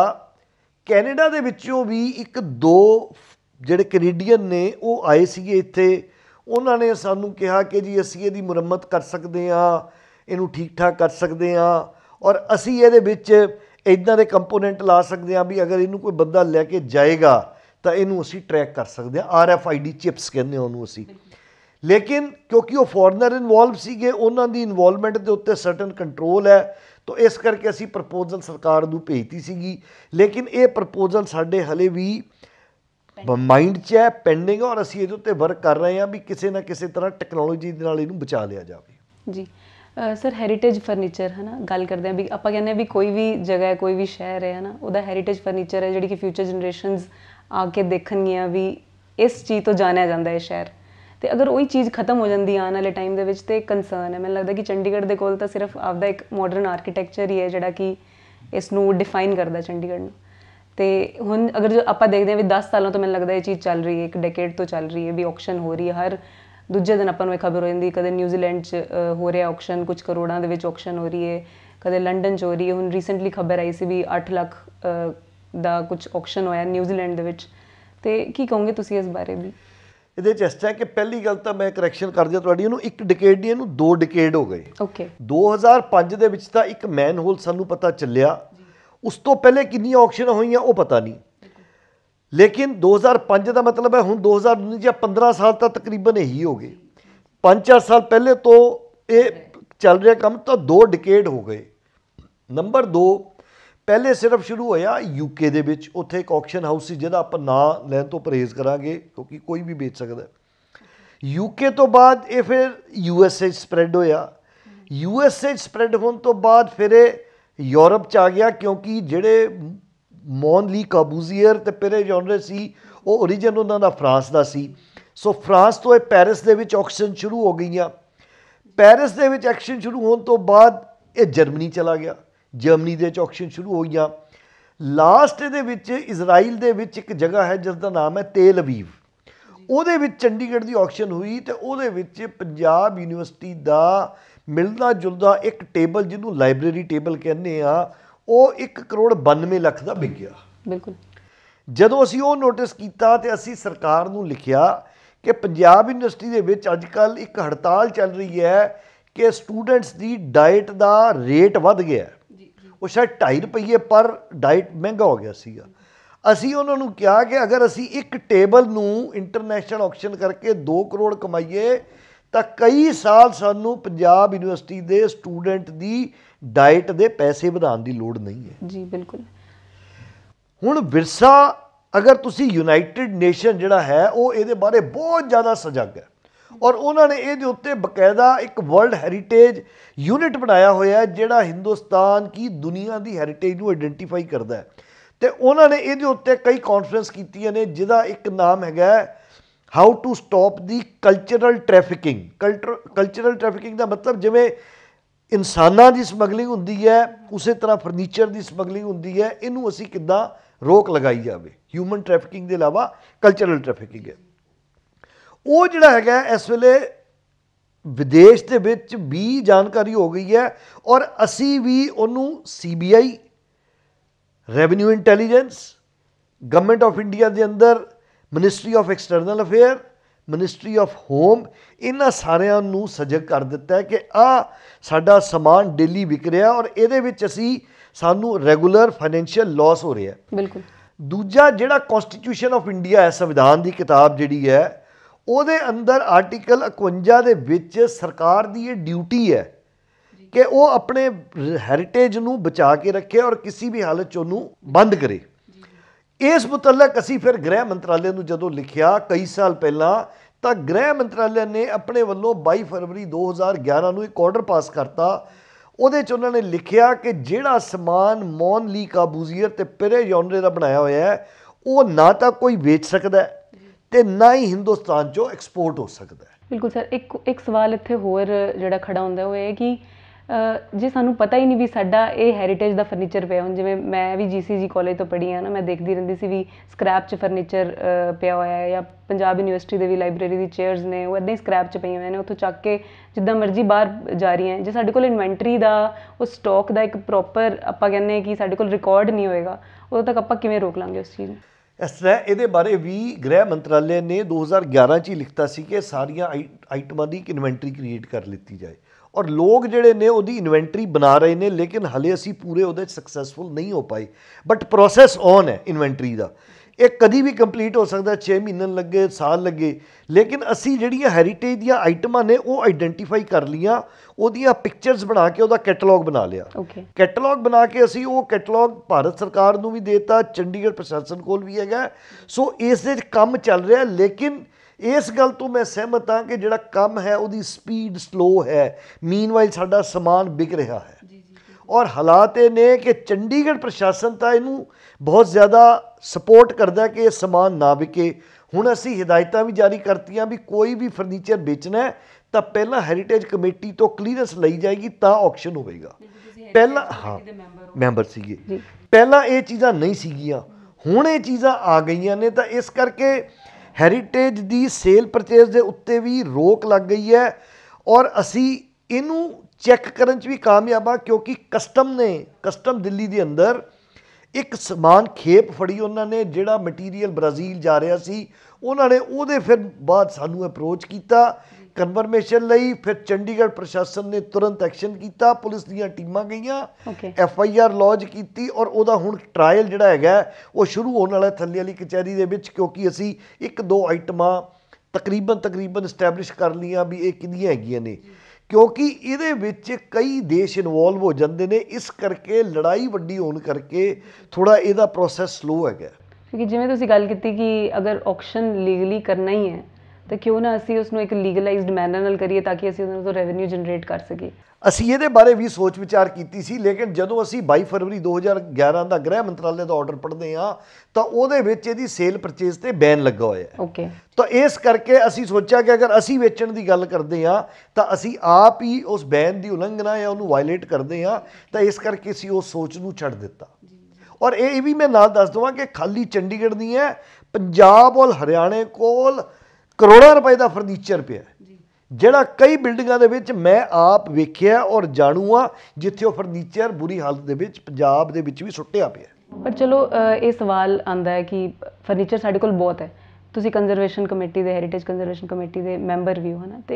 S1: ਕੈਨੇਡਾ ਦੇ ਵਿੱਚੋਂ ਵੀ ਇੱਕ ਦੋ ਜਿਹੜੇ ਕੈਨੇਡੀਅਨ ਨੇ ਉਹ ਆਏ ਸੀਗੇ ਇੱਥੇ। ਉਹਨਾਂ ਨੇ ਸਾਨੂੰ ਕਿਹਾ ਕਿ ਜੀ ਅਸੀਂ ਇਹਦੀ ਮੁਰੰਮਤ ਕਰ ਸਕਦੇ ਹਾਂ, ਇਹਨੂੰ ਠੀਕ ਠਾਕ ਕਰ ਸਕਦੇ ਹਾਂ, ਔਰ ਅਸੀਂ ਇਹਦੇ ਵਿੱਚ ਇੱਦਾਂ ਦੇ ਕੰਪੋਨੈਂਟ ਲਾ ਸਕਦੇ ਹਾਂ ਵੀ ਅਗਰ ਇਹਨੂੰ ਕੋਈ ਬੰਦਾ ਲੈ ਕੇ ਜਾਏਗਾ ਤਾਂ ਇਹਨੂੰ ਅਸੀਂ ਟਰੈਕ ਕਰ ਸਕਦੇ ਹਾਂ। R F I D chips ਕਹਿੰਦੇ ਉਹਨੂੰ ਅਸੀਂ। ਲੇਕਿਨ ਕਿਉਂਕਿ ਉਹ ਫੋਰਨਰ ਇਨਵੋਲਵ ਸੀਗੇ, ਉਹਨਾਂ ਦੀ ਇਨਵੋਲਵਮੈਂਟ ਦੇ ਉੱਤੇ ਸਰਟਨ ਕੰਟਰੋਲ ਹੈ, ਤਾਂ ਇਸ ਕਰਕੇ ਅਸੀਂ ਪ੍ਰਪੋਜ਼ਲ ਸਰਕਾਰ ਨੂੰ ਭੇਜਤੀ ਸੀਗੀ। ਲੇਕਿਨ ਇਹ ਪ੍ਰਪੋਜ਼ਲ ਸਾਡੇ ਹਲੇ ਵੀ ਮਾਈਂਡ 'ਚ ਹੈ, ਪੈਂਡਿੰਗ, ਔਰ ਅਸੀਂ ਇਹਦੇ ਉੱਤੇ ਵਰਕ ਕਰ ਰਹੇ ਹਾਂ ਵੀ ਕਿਸੇ ਨਾ ਕਿਸੇ ਤਰ੍ਹਾਂ ਟੈਕਨੋਲੋਜੀ ਦੇ ਨਾਲ ਇਹਨੂੰ ਬਚਾ ਲਿਆ ਜਾਵੇ।
S2: ਜੀ ਸਰ, ਹੈਰੀਟੇਜ ਫਰਨੀਚਰ ਹੈ ਨਾ, ਗੱਲ ਕਰਦੇ ਹਾਂ ਵੀ ਆਪਾਂ ਕਹਿੰਦੇ ਹਾਂ ਵੀ ਕੋਈ ਵੀ ਜਗ੍ਹਾ ਹੈ, ਕੋਈ ਵੀ ਸ਼ਹਿਰ ਹੈ ਨਾ, ਉਹਦਾ ਹੈਰੀਟੇਜ ਫਰਨੀਚਰ ਹੈ ਜਿਹੜੀ ਕਿ ਫਿਊਚਰ ਜਨਰੇਸ਼ਨਸ ਆ ਕੇ ਦੇਖਣਗੀਆਂ ਵੀ ਇਸ ਚੀਜ਼ ਤੋਂ ਜਾਣਿਆ ਜਾਂਦਾ ਹੈ ਸ਼ਹਿਰ। ਤੇ ਅਗਰ ਉਹੀ ਚੀਜ਼ ਖਤਮ ਹੋ ਜਾਂਦੀ ਆਉਣ ਵਾਲੇ ਟਾਈਮ ਦੇ ਵਿੱਚ ਤੇ ਕੰਸਰਨ ਹੈ। ਮੈਨੂੰ ਲੱਗਦਾ ਕਿ ਚੰਡੀਗੜ੍ਹ ਦੇ ਕੋਲ ਤਾਂ ਸਿਰਫ ਆਪਦਾ ਇੱਕ ਮਾਡਰਨ ਆਰਕੀਟੈਕਚਰ ਹੀ ਹੈ ਜਿਹੜਾ ਕਿ ਇਸ ਨੂੰ ਡਿਫਾਈਨ ਕਰਦਾ ਚੰਡੀਗੜ੍ਹ ਨੂੰ। ਤੇ ਹੁਣ ਅਗਰ ਜੋ ਆਪਾਂ ਦੇਖਦੇ ਹਾਂ ਵੀ ਦਸ ਸਾਲਾਂ ਤੋਂ ਮੈਨੂੰ ਲੱਗਦਾ ਇਹ ਚੀਜ਼ ਚੱਲ ਰਹੀ ਹੈ, ਇੱਕ ਡੈਕੇਡ ਤੋਂ ਚੱਲ ਰਹੀ ਹੈ ਵੀ ਆਕਸ਼ਨ ਹੋ ਰਹੀ ਹੈ। ਹਰ ਦੂਜੇ ਦਿਨ ਆਪਾਂ ਨੂੰ ਇਹ ਖਬਰ ਹੋ ਜਾਂਦੀ, ਕਦੇ ਨਿਊਜ਼ੀਲੈਂਡ 'ਚ ਹੋ ਰਿਹਾ ਆਕਸ਼ਨ, ਕੁਝ ਕਰੋੜਾਂ ਦੇ ਵਿੱਚ ਆਕਸ਼ਨ ਹੋ ਰਹੀ ਹੈ, ਕਦੇ ਲੰਡਨ 'ਚ ਹੋ ਰਹੀ ਹੈ। ਹੁਣ ਰੀਸੈਂਟਲੀ ਖਬਰ ਆਈ ਸੀ ਵੀ ਅੱਠ ਲੱਖ ਦਾ ਕੁਝ ਆਕਸ਼ਨ ਹੋਇਆ ਨਿਊਜ਼ੀਲੈਂਡ ਦੇ ਵਿੱਚ। ਤੇ ਕੀ ਕਹੋਗੇ ਤੁਸੀਂ ਇਸ ਬਾਰੇ ਵੀ?
S1: ਇਹਦੇ 'ਚ ਇਸ ਤਰ੍ਹਾਂ ਕਿ ਪਹਿਲੀ ਗੱਲ ਤਾਂ ਮੈਂ ਕਰੈਕਸ਼ਨ ਕਰ ਦਿਆਂ ਤੁਹਾਡੀ, ਇਹਨੂੰ ਇੱਕ ਡਿਕੇਡ ਨਹੀਂ, ਇਹਨੂੰ ਦੋ ਡਿਕੇਡ ਹੋ ਗਏ।
S2: ਓਕੇ। ਦੋ
S1: ਹਜ਼ਾਰ ਪੰਜ ਦੇ ਵਿੱਚ ਤਾਂ ਇੱਕ ਮੈਨਹੋਲ ਸਾਨੂੰ ਪਤਾ ਚੱਲਿਆ, ਉਸ ਤੋਂ ਪਹਿਲੇ ਕਿੰਨੀਆਂ ਆਕਸ਼ਨਾਂ ਹੋਈਆਂ ਉਹ ਪਤਾ ਨਹੀਂ। ਲੇਕਿਨ ਦੋ ਹਜ਼ਾਰ ਪੰਜ ਦਾ ਮਤਲਬ ਹੈ ਹੁਣ ਦੋ ਹਜ਼ਾਰ ਉੱਨੀ ਜਾਂ ਪੰਦਰਾਂ ਸਾਲ ਤਾਂ ਤਕਰੀਬਨ ਇਹੀ ਹੋ ਗਏ। ਪੰਜ ਚਾਰ ਸਾਲ ਪਹਿਲੇ ਤੋਂ ਇਹ ਚੱਲ ਰਿਹਾ ਕੰਮ, ਤਾਂ ਦੋ ਡਿਕੇਡ ਹੋ ਗਏ। ਨੰਬਰ ਦੋ, ਪਹਿਲੇ ਸਿਰਫ ਸ਼ੁਰੂ ਹੋਇਆ ਯੂਕੇ ਦੇ ਵਿੱਚ, ਉੱਥੇ ਇੱਕ ਆਕਸ਼ਨ ਹਾਊਸ ਸੀ ਜਿਹਦਾ ਆਪਾਂ ਨਾਂ ਲੈਣ ਤੋਂ ਪਰਹੇਜ਼ ਕਰਾਂਗੇ ਕਿਉਂਕਿ ਕੋਈ ਵੀ ਵੇਚ ਸਕਦਾ। ਯੂਕੇ ਤੋਂ ਬਾਅਦ ਇਹ ਫਿਰ ਯੂ ਐਸ ਏ ਸਪਰੈਡ ਹੋਇਆ। ਯੂ ਐਸ ਏ ਸਪਰੈਡ ਹੋਣ ਤੋਂ ਬਾਅਦ ਫਿਰ ਇਹ ਯੂਰਪ 'ਚ ਆ ਗਿਆ, ਕਿਉਂਕਿ ਜਿਹੜੇ ਮੌਨ ਲੀ ਕਾਬੂਜ਼ੀਅਰ ਅਤੇ ਪਿਰੇ ਜੌਨਰੇ ਸੀ ਉਹ ਓਰੀਜਨ ਉਹਨਾਂ ਦਾ ਫਰਾਂਸ ਦਾ ਸੀ। ਸੋ ਫਰਾਂਸ ਤੋਂ ਇਹ ਪੈਰਿਸ ਦੇ ਵਿੱਚ ਆਕਸ਼ਨ ਸ਼ੁਰੂ ਹੋ ਗਈਆਂ। ਪੈਰਿਸ ਦੇ ਵਿੱਚ ਐਕਸ਼ਨ ਸ਼ੁਰੂ ਹੋਣ ਤੋਂ ਬਾਅਦ ਇਹ ਜਰਮਨੀ ਚਲਾ ਗਿਆ, ਜਰਮਨੀ ਦੇ ਵਿੱਚ ਆਕਸ਼ਨ ਸ਼ੁਰੂ ਹੋਈਆਂ। ਲਾਸਟ ਇਹਦੇ ਵਿੱਚ ਇਜ਼ਰਾਈਲ ਦੇ ਵਿੱਚ ਇੱਕ ਜਗ੍ਹਾ ਹੈ ਜਿਸ ਦਾ ਨਾਮ ਹੈ ਤੇਲ ਅਵੀਵ, ਉਹਦੇ ਵਿੱਚ ਚੰਡੀਗੜ੍ਹ ਦੀ ਆਕਸ਼ਨ ਹੋਈ ਅਤੇ ਉਹਦੇ ਵਿੱਚ ਪੰਜਾਬ ਯੂਨੀਵਰਸਿਟੀ ਦਾ ਮਿਲਦਾ ਜੁਲਦਾ ਇੱਕ ਟੇਬਲ ਜਿਹਨੂੰ ਲਾਇਬ੍ਰੇਰੀ ਟੇਬਲ ਕਹਿੰਦੇ ਆ, ਉਹ ਇੱਕ ਕਰੋੜ ਬਾਨਵੇਂ ਲੱਖ ਦਾ ਵਿਕ ਗਿਆ।
S2: ਬਿਲਕੁਲ।
S1: ਜਦੋਂ ਅਸੀਂ ਉਹ ਨੋਟਿਸ ਕੀਤਾ ਤੇ ਅਸੀਂ ਸਰਕਾਰ ਨੂੰ ਲਿਖਿਆ ਕਿ ਪੰਜਾਬ ਯੂਨੀਵਰਸਿਟੀ ਦੇ ਵਿੱਚ ਅੱਜ ਕੱਲ੍ਹ ਇੱਕ ਹੜਤਾਲ ਚੱਲ ਰਹੀ ਹੈ ਕਿ ਸਟੂਡੈਂਟਸ ਦੀ ਡਾਈਟ ਦਾ ਰੇਟ ਵੱਧ ਗਿਆ, ਉਹ ਸ਼ਾਇਦ ਢਾਈ ਰੁਪਈਏ ਪਰ ਡਾਈਟ ਮਹਿੰਗਾ ਹੋ ਗਿਆ ਸੀਗਾ। ਅਸੀਂ ਉਹਨਾਂ ਨੂੰ ਕਿਹਾ ਕਿ ਅਗਰ ਅਸੀਂ ਇੱਕ ਟੇਬਲ ਨੂੰ ਇੰਟਰਨੈਸ਼ਨਲ ਆਕਸ਼ਨ ਕਰਕੇ ਦੋ ਕਰੋੜ ਕਮਾਈਏ ਤਾਂ ਕਈ ਸਾਲ ਸਾਨੂੰ ਪੰਜਾਬ ਯੂਨੀਵਰਸਿਟੀ ਦੇ ਸਟੂਡੈਂਟ ਦੀ ਡਾਈਟ ਦੇ ਪੈਸੇ ਵਧਾਉਣ ਦੀ ਲੋੜ ਨਹੀਂ ਹੈ
S2: ਜੀ ਬਿਲਕੁਲ।
S1: ਹੁਣ ਵਿਰਸਾ ਅਗਰ ਤੁਸੀਂ ਯੂਨਾਈਟਿਡ ਨੇਸ਼ਨ ਜਿਹੜਾ ਹੈ ਉਹ ਇਹਦੇ ਬਾਰੇ ਬਹੁਤ ਜ਼ਿਆਦਾ ਸਜਗ ਹੈ ਔਰ ਉਹਨਾਂ ਨੇ ਇਹਦੇ ਉੱਤੇ ਬਕਾਇਦਾ ਇੱਕ ਵਰਲਡ ਹੈਰੀਟੇਜ ਯੂਨਿਟ ਬਣਾਇਆ ਹੋਇਆ ਜਿਹੜਾ ਹਿੰਦੁਸਤਾਨ ਕੀ ਦੁਨੀਆ ਦੀ ਹੈਰੀਟੇਜ ਨੂੰ ਆਈਡੈਂਟੀਫਾਈ ਕਰਦਾ ਹੈ ਤੇ ਉਹਨਾਂ ਨੇ ਇਹਦੇ ਉੱਤੇ ਕਈ ਕਾਨਫਰੰਸ ਕੀਤੀਆਂ ਨੇ ਜਿਹਦਾ ਇੱਕ ਨਾਮ ਹੈਗਾ how to stop the cultural trafficking. Culture cultural trafficking ਦਾ ਮਤਲਬ ਜਿਵੇਂ ਇਨਸਾਨਾਂ ਦੀ ਸਮਗਲਿੰਗ ਹੁੰਦੀ ਹੈ ਉਸੇ ਤਰ੍ਹਾਂ ਫਰਨੀਚਰ ਦੀ ਸਮਗਲਿੰਗ ਹੁੰਦੀ ਹੈ, ਇਹਨੂੰ ਅਸੀਂ ਕਿੱਦਾਂ ਰੋਕ ਲਗਾਈ ਜਾਵੇ। ਹਿਊਮਨ ਟ੍ਰੈਫਿਕਿੰਗ ਦੇ ਇਲਾਵਾ ਕਲਚਰਲ ਟ੍ਰੈਫਿਕਿੰਗ ਹੈ ਉਹ ਜਿਹੜਾ ਹੈਗਾ ਇਸ ਵੇਲੇ ਵਿਦੇਸ਼ ਦੇ ਵਿੱਚ ਵੀ ਜਾਣਕਾਰੀ ਹੋ ਗਈ ਹੈ ਔਰ ਅਸੀਂ ਵੀ ਉਹਨੂੰ C B I, revenue intelligence, government of India ਦੇ ਅੰਦਰ ministry of external affair, ministry of home, ਇਹਨਾਂ ਸਾਰਿਆਂ ਨੂੰ ਸਜਗ ਕਰ ਦਿੱਤਾ ਹੈ ਕਿ ਆਹ ਸਾਡਾ ਸਮਾਨ ਡੇਲੀ ਵਿਕ ਰਿਹਾ ਔਰ ਇਹਦੇ ਵਿੱਚ ਅਸੀਂ ਸਾਨੂੰ ਰੈਗੂਲਰ ਫਾਈਨੈਂਸ਼ੀਅਲ ਲਾਸ ਹੋ ਰਿਹਾ।
S2: ਬਿਲਕੁਲ।
S1: ਦੂਜਾ ਜਿਹੜਾ ਕਨਸਟੀਟਿਊਸ਼ਨ ਆਫ ਇੰਡੀਆ ਹੈ, ਸੰਵਿਧਾਨ ਦੀ ਕਿਤਾਬ ਜਿਹੜੀ ਹੈ, ਉਹਦੇ ਅੰਦਰ ਆਰਟੀਕਲ ਇਕਵੰਜਾ ਦੇ ਵਿੱਚ ਸਰਕਾਰ ਦੀ ਇਹ ਡਿਊਟੀ ਹੈ ਕਿ ਉਹ ਆਪਣੇ ਹੈਰੀਟੇਜ ਨੂੰ ਬਚਾ ਕੇ ਰੱਖੇ ਔਰ ਕਿਸੇ ਵੀ ਹਾਲਤ 'ਚ ਉਹਨੂੰ ਬੰਦ ਕਰੇ। ਇਸ ਮੁਤਲਕ ਅਸੀਂ ਫਿਰ ਗ੍ਰਹਿ ਮੰਤਰਾਲੇ ਨੂੰ ਜਦੋਂ ਲਿਖਿਆ ਕਈ ਸਾਲ ਪਹਿਲਾਂ ਤਾਂ ਗ੍ਰਹਿ ਮੰਤਰਾਲੇ ਨੇ ਆਪਣੇ ਵੱਲੋਂ ਬਾਈ ਫਰਵਰੀ ਦੋ ਹਜ਼ਾਰ ਗਿਆਰਾਂ ਨੂੰ ਇੱਕ ਆਰਡਰ ਪਾਸ ਕਰਤਾ। ਉਹਦੇ 'ਚ ਉਹਨਾਂ ਨੇ ਲਿਖਿਆ ਕਿ ਜਿਹੜਾ ਸਮਾਨ ਮੌਨ ਲੀ ਕਾਬੂਜ਼ੀਅਰ ਤੇ ਪਿਰੇ ਜੌਨਰੇ ਦਾ ਬਣਾਇਆ ਹੋਇਆ ਹੈ ਉਹ ਨਾ ਤਾਂ ਕੋਈ ਵੇਚ ਸਕਦਾ ਤੇ ਨਾ ਹੀ ਹਿੰਦੁਸਤਾਨ 'ਚੋਂ ਐਕਸਪੋਰਟ ਹੋ ਸਕਦਾ ਹੈ।
S2: ਬਿਲਕੁਲ ਸਰ, ਇੱਕ ਇੱਕ ਸਵਾਲ ਇੱਥੇ ਹੋਰ ਜਿਹੜਾ ਖੜਾ ਹੁੰਦਾ ਉਹ ਇਹ ਕਿ ਜੇ ਸਾਨੂੰ ਪਤਾ ਹੀ ਨਹੀਂ ਵੀ ਸਾਡਾ ਇਹ ਹੈਰੀਟੇਜ ਦਾ ਫਰਨੀਚਰ ਪਿਆ, ਹੁਣ ਜਿਵੇਂ ਮੈਂ ਵੀ ਜੀ ਸੀ ਜੀ ਕਾਲਜ ਤੋਂ ਪੜ੍ਹੀ ਹਾਂ ਨਾ, ਮੈਂ ਦੇਖਦੀ ਰਹਿੰਦੀ ਸੀ ਵੀ ਸਕ੍ਰੈਪ 'ਚ ਫਰਨੀਚਰ ਪਿਆ ਹੋਇਆ ਹੈ ਜਾਂ ਪੰਜਾਬ ਯੂਨੀਵਰਸਿਟੀ ਦੇ ਵੀ ਲਾਇਬ੍ਰੇਰੀ ਦੀ ਚੇਅਰਸ ਨੇ ਉਹ ਇੱਦਾਂ ਹੀ ਸਕ੍ਰੈਪ 'ਚ ਪਈਆਂ ਹੋਈਆਂ ਨੇ, ਉੱਥੋਂ ਚੱਕ ਕੇ ਜਿੱਦਾਂ ਮਰਜ਼ੀ ਬਾਹਰ ਜਾ ਰਹੀਆਂ। ਜੇ ਸਾਡੇ ਕੋਲ ਇਨਵੈਂਟਰੀ ਦਾ ਉਹ ਸਟਾਕ ਦਾ ਇੱਕ ਪ੍ਰੋਪਰ ਆਪਾਂ ਕਹਿੰਦੇ ਹਾਂ ਕਿ ਸਾਡੇ ਕੋਲ ਰਿਕਾਰਡ ਨਹੀਂ ਹੋਏਗਾ ਉਦੋਂ ਤੱਕ ਆਪਾਂ ਕਿਵੇਂ ਰੋਕ ਲਾਂਗੇ ਉਸ ਚੀਜ਼ ਨੂੰ?
S1: ਇਸ ਤਰ੍ਹਾਂ ਇਹਦੇ ਬਾਰੇ ਵੀ ਗ੍ਰਹਿ ਮੰਤਰਾਲੇ ਨੇ ਦੋ ਹਜ਼ਾਰ ਗਿਆਰਾਂ 'ਚ ਹੀ ਲਿਖਤਾ ਸੀ ਕਿ ਸਾਰੀਆਂ ਆਈ ਆਈਟਮਾਂ ਦੀ ਇੱਕ ਇਨਵੈਂਟਰੀ ਕ੍ਰੀਏਟ ਕਰ ਲਿੱਤੀ ਜਾਏ ਔਰ ਲੋਕ ਜਿਹੜੇ ਨੇ ਉਹਦੀ ਇਨਵੈਂਟਰੀ ਬਣਾ ਰਹੇ ਨੇ ਲੇਕਿਨ ਹਲੇ ਅਸੀਂ ਪੂਰੇ ਉਹਦੇ 'ਚ ਸਕਸੈਸਫੁਲ ਨਹੀਂ ਹੋ ਪਾਏ। ਬਟ ਪ੍ਰੋਸੈਸ ਔਨ ਹੈ ਇਨਵੈਂਟਰੀ ਦਾ, ਇਹ ਕਦੀ ਵੀ ਕੰਪਲੀਟ ਹੋ ਸਕਦਾ, ਛੇ ਮਹੀਨੇ ਲੱਗੇ, ਸਾਲ ਲੱਗੇ, ਲੇਕਿਨ ਅਸੀਂ ਜਿਹੜੀਆਂ ਹੈਰੀਟੇਜ ਦੀਆਂ ਆਈਟਮਾਂ ਨੇ ਉਹ ਆਈਡੈਂਟੀਫਾਈ ਕਰ ਲੀਆਂ, ਉਹਦੀਆਂ ਪਿਕਚਰਸ ਬਣਾ ਕੇ ਉਹਦਾ ਕੈਟਲੌਗ ਬਣਾ ਲਿਆ। ਕੈਟਲੌਗ ਬਣਾ ਕੇ ਅਸੀਂ ਉਹ ਕੈਟਲੌਗ ਭਾਰਤ ਸਰਕਾਰ ਨੂੰ ਵੀ ਦੇਤਾ, ਚੰਡੀਗੜ੍ਹ ਪ੍ਰਸ਼ਾਸਨ ਕੋਲ ਵੀ ਹੈਗਾ। ਸੋ ਇਸ ਦੇ ਕੰਮ ਚੱਲ ਰਿਹਾ ਲੇਕਿਨ ਇਸ ਗੱਲ ਤੋਂ ਮੈਂ ਸਹਿਮਤ ਹਾਂ ਕਿ ਜਿਹੜਾ ਕੰਮ ਹੈ ਉਹਦੀ ਸਪੀਡ ਸਲੋ ਹੈ। ਮੀਨਵਾਈਲ ਸਾਡਾ ਸਮਾਨ ਵਿਕ ਰਿਹਾ ਹੈ ਔਰ ਹਾਲਾਤ ਇਹ ਨੇ ਕਿ ਚੰਡੀਗੜ੍ਹ ਪ੍ਰਸ਼ਾਸਨ ਤਾਂ ਇਹਨੂੰ ਬਹੁਤ ਜ਼ਿਆਦਾ ਸਪੋਰਟ ਕਰਦਾ ਕਿ ਇਹ ਸਮਾਨ ਨਾ ਵਿਕੇ। ਹੁਣ ਅਸੀਂ ਹਿਦਾਇਤਾਂ ਵੀ ਜਾਰੀ ਕਰਤੀਆਂ ਵੀ ਕੋਈ ਵੀ ਫਰਨੀਚਰ ਵੇਚਣਾ ਹੈ ਤਾਂ ਪਹਿਲਾਂ ਹੈਰੀਟੇਜ ਕਮੇਟੀ ਤੋਂ ਕਲੀਅਰੈਂਸ ਲਈ ਜਾਏਗੀ ਤਾਂ ਆਕਸ਼ਨ ਹੋਵੇਗਾ। ਪਹਿਲਾਂ ਹਾਂ ਮੈਂਬਰ ਸੀਗੇ, ਪਹਿਲਾਂ ਇਹ ਚੀਜ਼ਾਂ ਨਹੀਂ ਸੀਗੀਆਂ, ਹੁਣ ਇਹ ਚੀਜ਼ਾਂ ਆ ਗਈਆਂ ਨੇ ਤਾਂ ਇਸ ਕਰਕੇ ਹੈਰੀਟੇਜ ਦੀ ਸੇਲ ਪਰਚੇਜ਼ ਦੇ ਉੱਤੇ ਵੀ ਰੋਕ ਲੱਗ ਗਈ ਹੈ ਔਰ ਅਸੀਂ ਇਹਨੂੰ ਚੈੱਕ ਕਰਨ 'ਚ ਵੀ ਕਾਮਯਾਬ ਆ ਕਿਉਂਕਿ ਕਸਟਮ ਨੇ ਕਸਟਮ ਦਿੱਲੀ ਦੇ ਅੰਦਰ ਇੱਕ ਸਮਾਨ ਖੇਪ ਫੜੀ ਉਹਨਾਂ ਨੇ ਜਿਹੜਾ ਮਟੀਰੀਅਲ ਬ੍ਰਾਜ਼ੀਲ ਜਾ ਰਿਹਾ ਸੀ। ਉਹਨਾਂ ਨੇ ਉਹਦੇ ਫਿਰ ਬਾਅਦ ਸਾਨੂੰ ਅਪਰੋਚ ਕੀਤਾ ਕਨਫਰਮੇਸ਼ਨ ਲਈ, ਫਿਰ ਚੰਡੀਗੜ੍ਹ ਪ੍ਰਸ਼ਾਸਨ ਨੇ ਤੁਰੰਤ ਐਕਸ਼ਨ ਕੀਤਾ, ਪੁਲਿਸ ਦੀਆਂ ਟੀਮਾਂ ਗਈਆਂ, ਐਫ ਆਈ ਆਰ ਲੌਜ ਕੀਤੀ ਔਰ ਉਹਦਾ ਹੁਣ ਟਰਾਇਲ ਜਿਹੜਾ ਹੈਗਾ ਉਹ ਸ਼ੁਰੂ ਹੋਣ ਵਾਲਾ ਥੱਲੇ ਵਾਲੀ ਕਚਹਿਰੀ ਦੇ ਵਿੱਚ ਕਿਉਂਕਿ ਅਸੀਂ ਇੱਕ ਦੋ ਆਈਟਮਾਂ ਤਕਰੀਬਨ ਤਕਰੀਬਨ ਇਸਟੈਬਲਿਸ਼ ਕਰ ਲਈਆਂ ਵੀ ਇਹ ਕਿਹਦੀਆਂ ਹੈਗੀਆਂ ਨੇ ਕਿਉਂਕਿ ਇਹਦੇ ਵਿੱਚ ਕਈ ਦੇਸ਼ ਇਨਵੋਲਵ ਹੋ ਜਾਂਦੇ ਨੇ, ਇਸ ਕਰਕੇ ਲੜਾਈ ਵੱਡੀ ਹੋਣ ਕਰਕੇ ਥੋੜ੍ਹਾ ਇਹਦਾ ਪ੍ਰੋਸੈਸ ਸਲੋ ਹੈਗਾ।
S2: ਕਿਉਂਕਿ ਜਿਵੇਂ ਤੁਸੀਂ ਗੱਲ ਕੀਤੀ ਕਿ ਅਗਰ ਆਕਸ਼ਨ ਲੀਗਲੀ ਕਰਨਾ ਹੀ ਹੈ ਤਾਂ ਕਿਉਂ ਨਾ ਅਸੀਂ ਉਸਨੂੰ ਇੱਕ ਲੀਗਲਾਈਜ਼ਡ ਮੈਨਰ ਨਾਲ ਕਰੀਏ ਤਾਂ ਕਿ ਅਸੀਂ ਉਹਨਾਂ ਤੋਂ ਰੈਵਨਿਊ ਜਨਰੇਟ ਕਰ ਸਕੀਏ।
S1: ਅਸੀਂ ਇਹਦੇ ਬਾਰੇ ਵੀ ਸੋਚ ਵਿਚਾਰ ਕੀਤੀ ਸੀ ਲੇਕਿਨ ਜਦੋਂ ਅਸੀਂ ਬਾਈ ਫਰਵਰੀ ਦੋ ਹਜ਼ਾਰ ਗਿਆਰਾਂ ਦਾ ਗ੍ਰਹਿ ਮੰਤਰਾਲੇ ਦਾ ਆਰਡਰ ਪੜ੍ਹਦੇ ਹਾਂ ਤਾਂ ਉਹਦੇ ਵਿੱਚ ਇਹਦੀ ਸੇਲ ਪਰਚੇਜ਼ ਤੇ ਬੈਨ ਲੱਗਾ ਹੋਇਆ ਹੈ।
S2: ਓਕੇ,
S1: ਤਾਂ ਇਸ ਕਰਕੇ ਅਸੀਂ ਸੋਚਿਆ ਕਿ ਅਗਰ ਅਸੀਂ ਵੇਚਣ ਦੀ ਗੱਲ ਕਰਦੇ ਹਾਂ ਤਾਂ ਅਸੀਂ ਆਪ ਹੀ ਉਸ ਬੈਨ ਦੀ ਉਲੰਘਣਾ ਜਾਂ ਉਹਨੂੰ ਵਾਇਲੇਟ ਕਰਦੇ ਹਾਂ ਤਾਂ ਇਸ ਕਰਕੇ ਅਸੀਂ ਉਸ ਸੋਚ ਨੂੰ ਛੱਡ ਦਿੱਤਾ। ਔਰ ਇਹ ਵੀ ਮੈਂ ਨਾਲ ਦੱਸ ਦਵਾਂ ਕਿ ਖਾਲੀ ਚੰਡੀਗੜ੍ਹ ਨਹੀਂ ਹੈ, ਪੰਜਾਬ ਔਰ ਹਰਿਆਣੇ ਕੋਲ ਕਰੋੜਾਂ ਰੁਪਏ ਦਾ ਫਰਨੀਚਰ ਪਿਆ ਜਿਹੜਾ ਕਈ ਬਿਲਡਿੰਗਾਂ ਦੇ ਵਿੱਚ ਮੈਂ ਆਪ ਵੇਖਿਆ ਔਰ ਜਾਣੂ ਆ ਜਿੱਥੇ ਉਹ ਫਰਨੀਚਰ ਬੁਰੀ ਹਾਲਤ ਦੇ ਵਿੱਚ ਪੰਜਾਬ ਦੇ ਵਿੱਚ ਵੀ ਸੁੱਟਿਆ ਪਿਆ।
S2: ਪਰ ਚਲੋ ਇਹ ਸਵਾਲ ਆਉਂਦਾ ਹੈ ਕਿ ਫਰਨੀਚਰ ਸਾਡੇ ਕੋਲ ਬਹੁਤ ਹੈ, ਤੁਸੀਂ ਕੰਜ਼ਰਵੇਸ਼ਨ ਕਮੇਟੀ ਦੇ ਹੈਰੀਟੇਜ ਕੰਜ਼ਰਵੇਸ਼ਨ ਕਮੇਟੀ ਦੇ ਮੈਂਬਰ ਵੀ ਹੋ ਹੈ ਨਾ, ਅਤੇ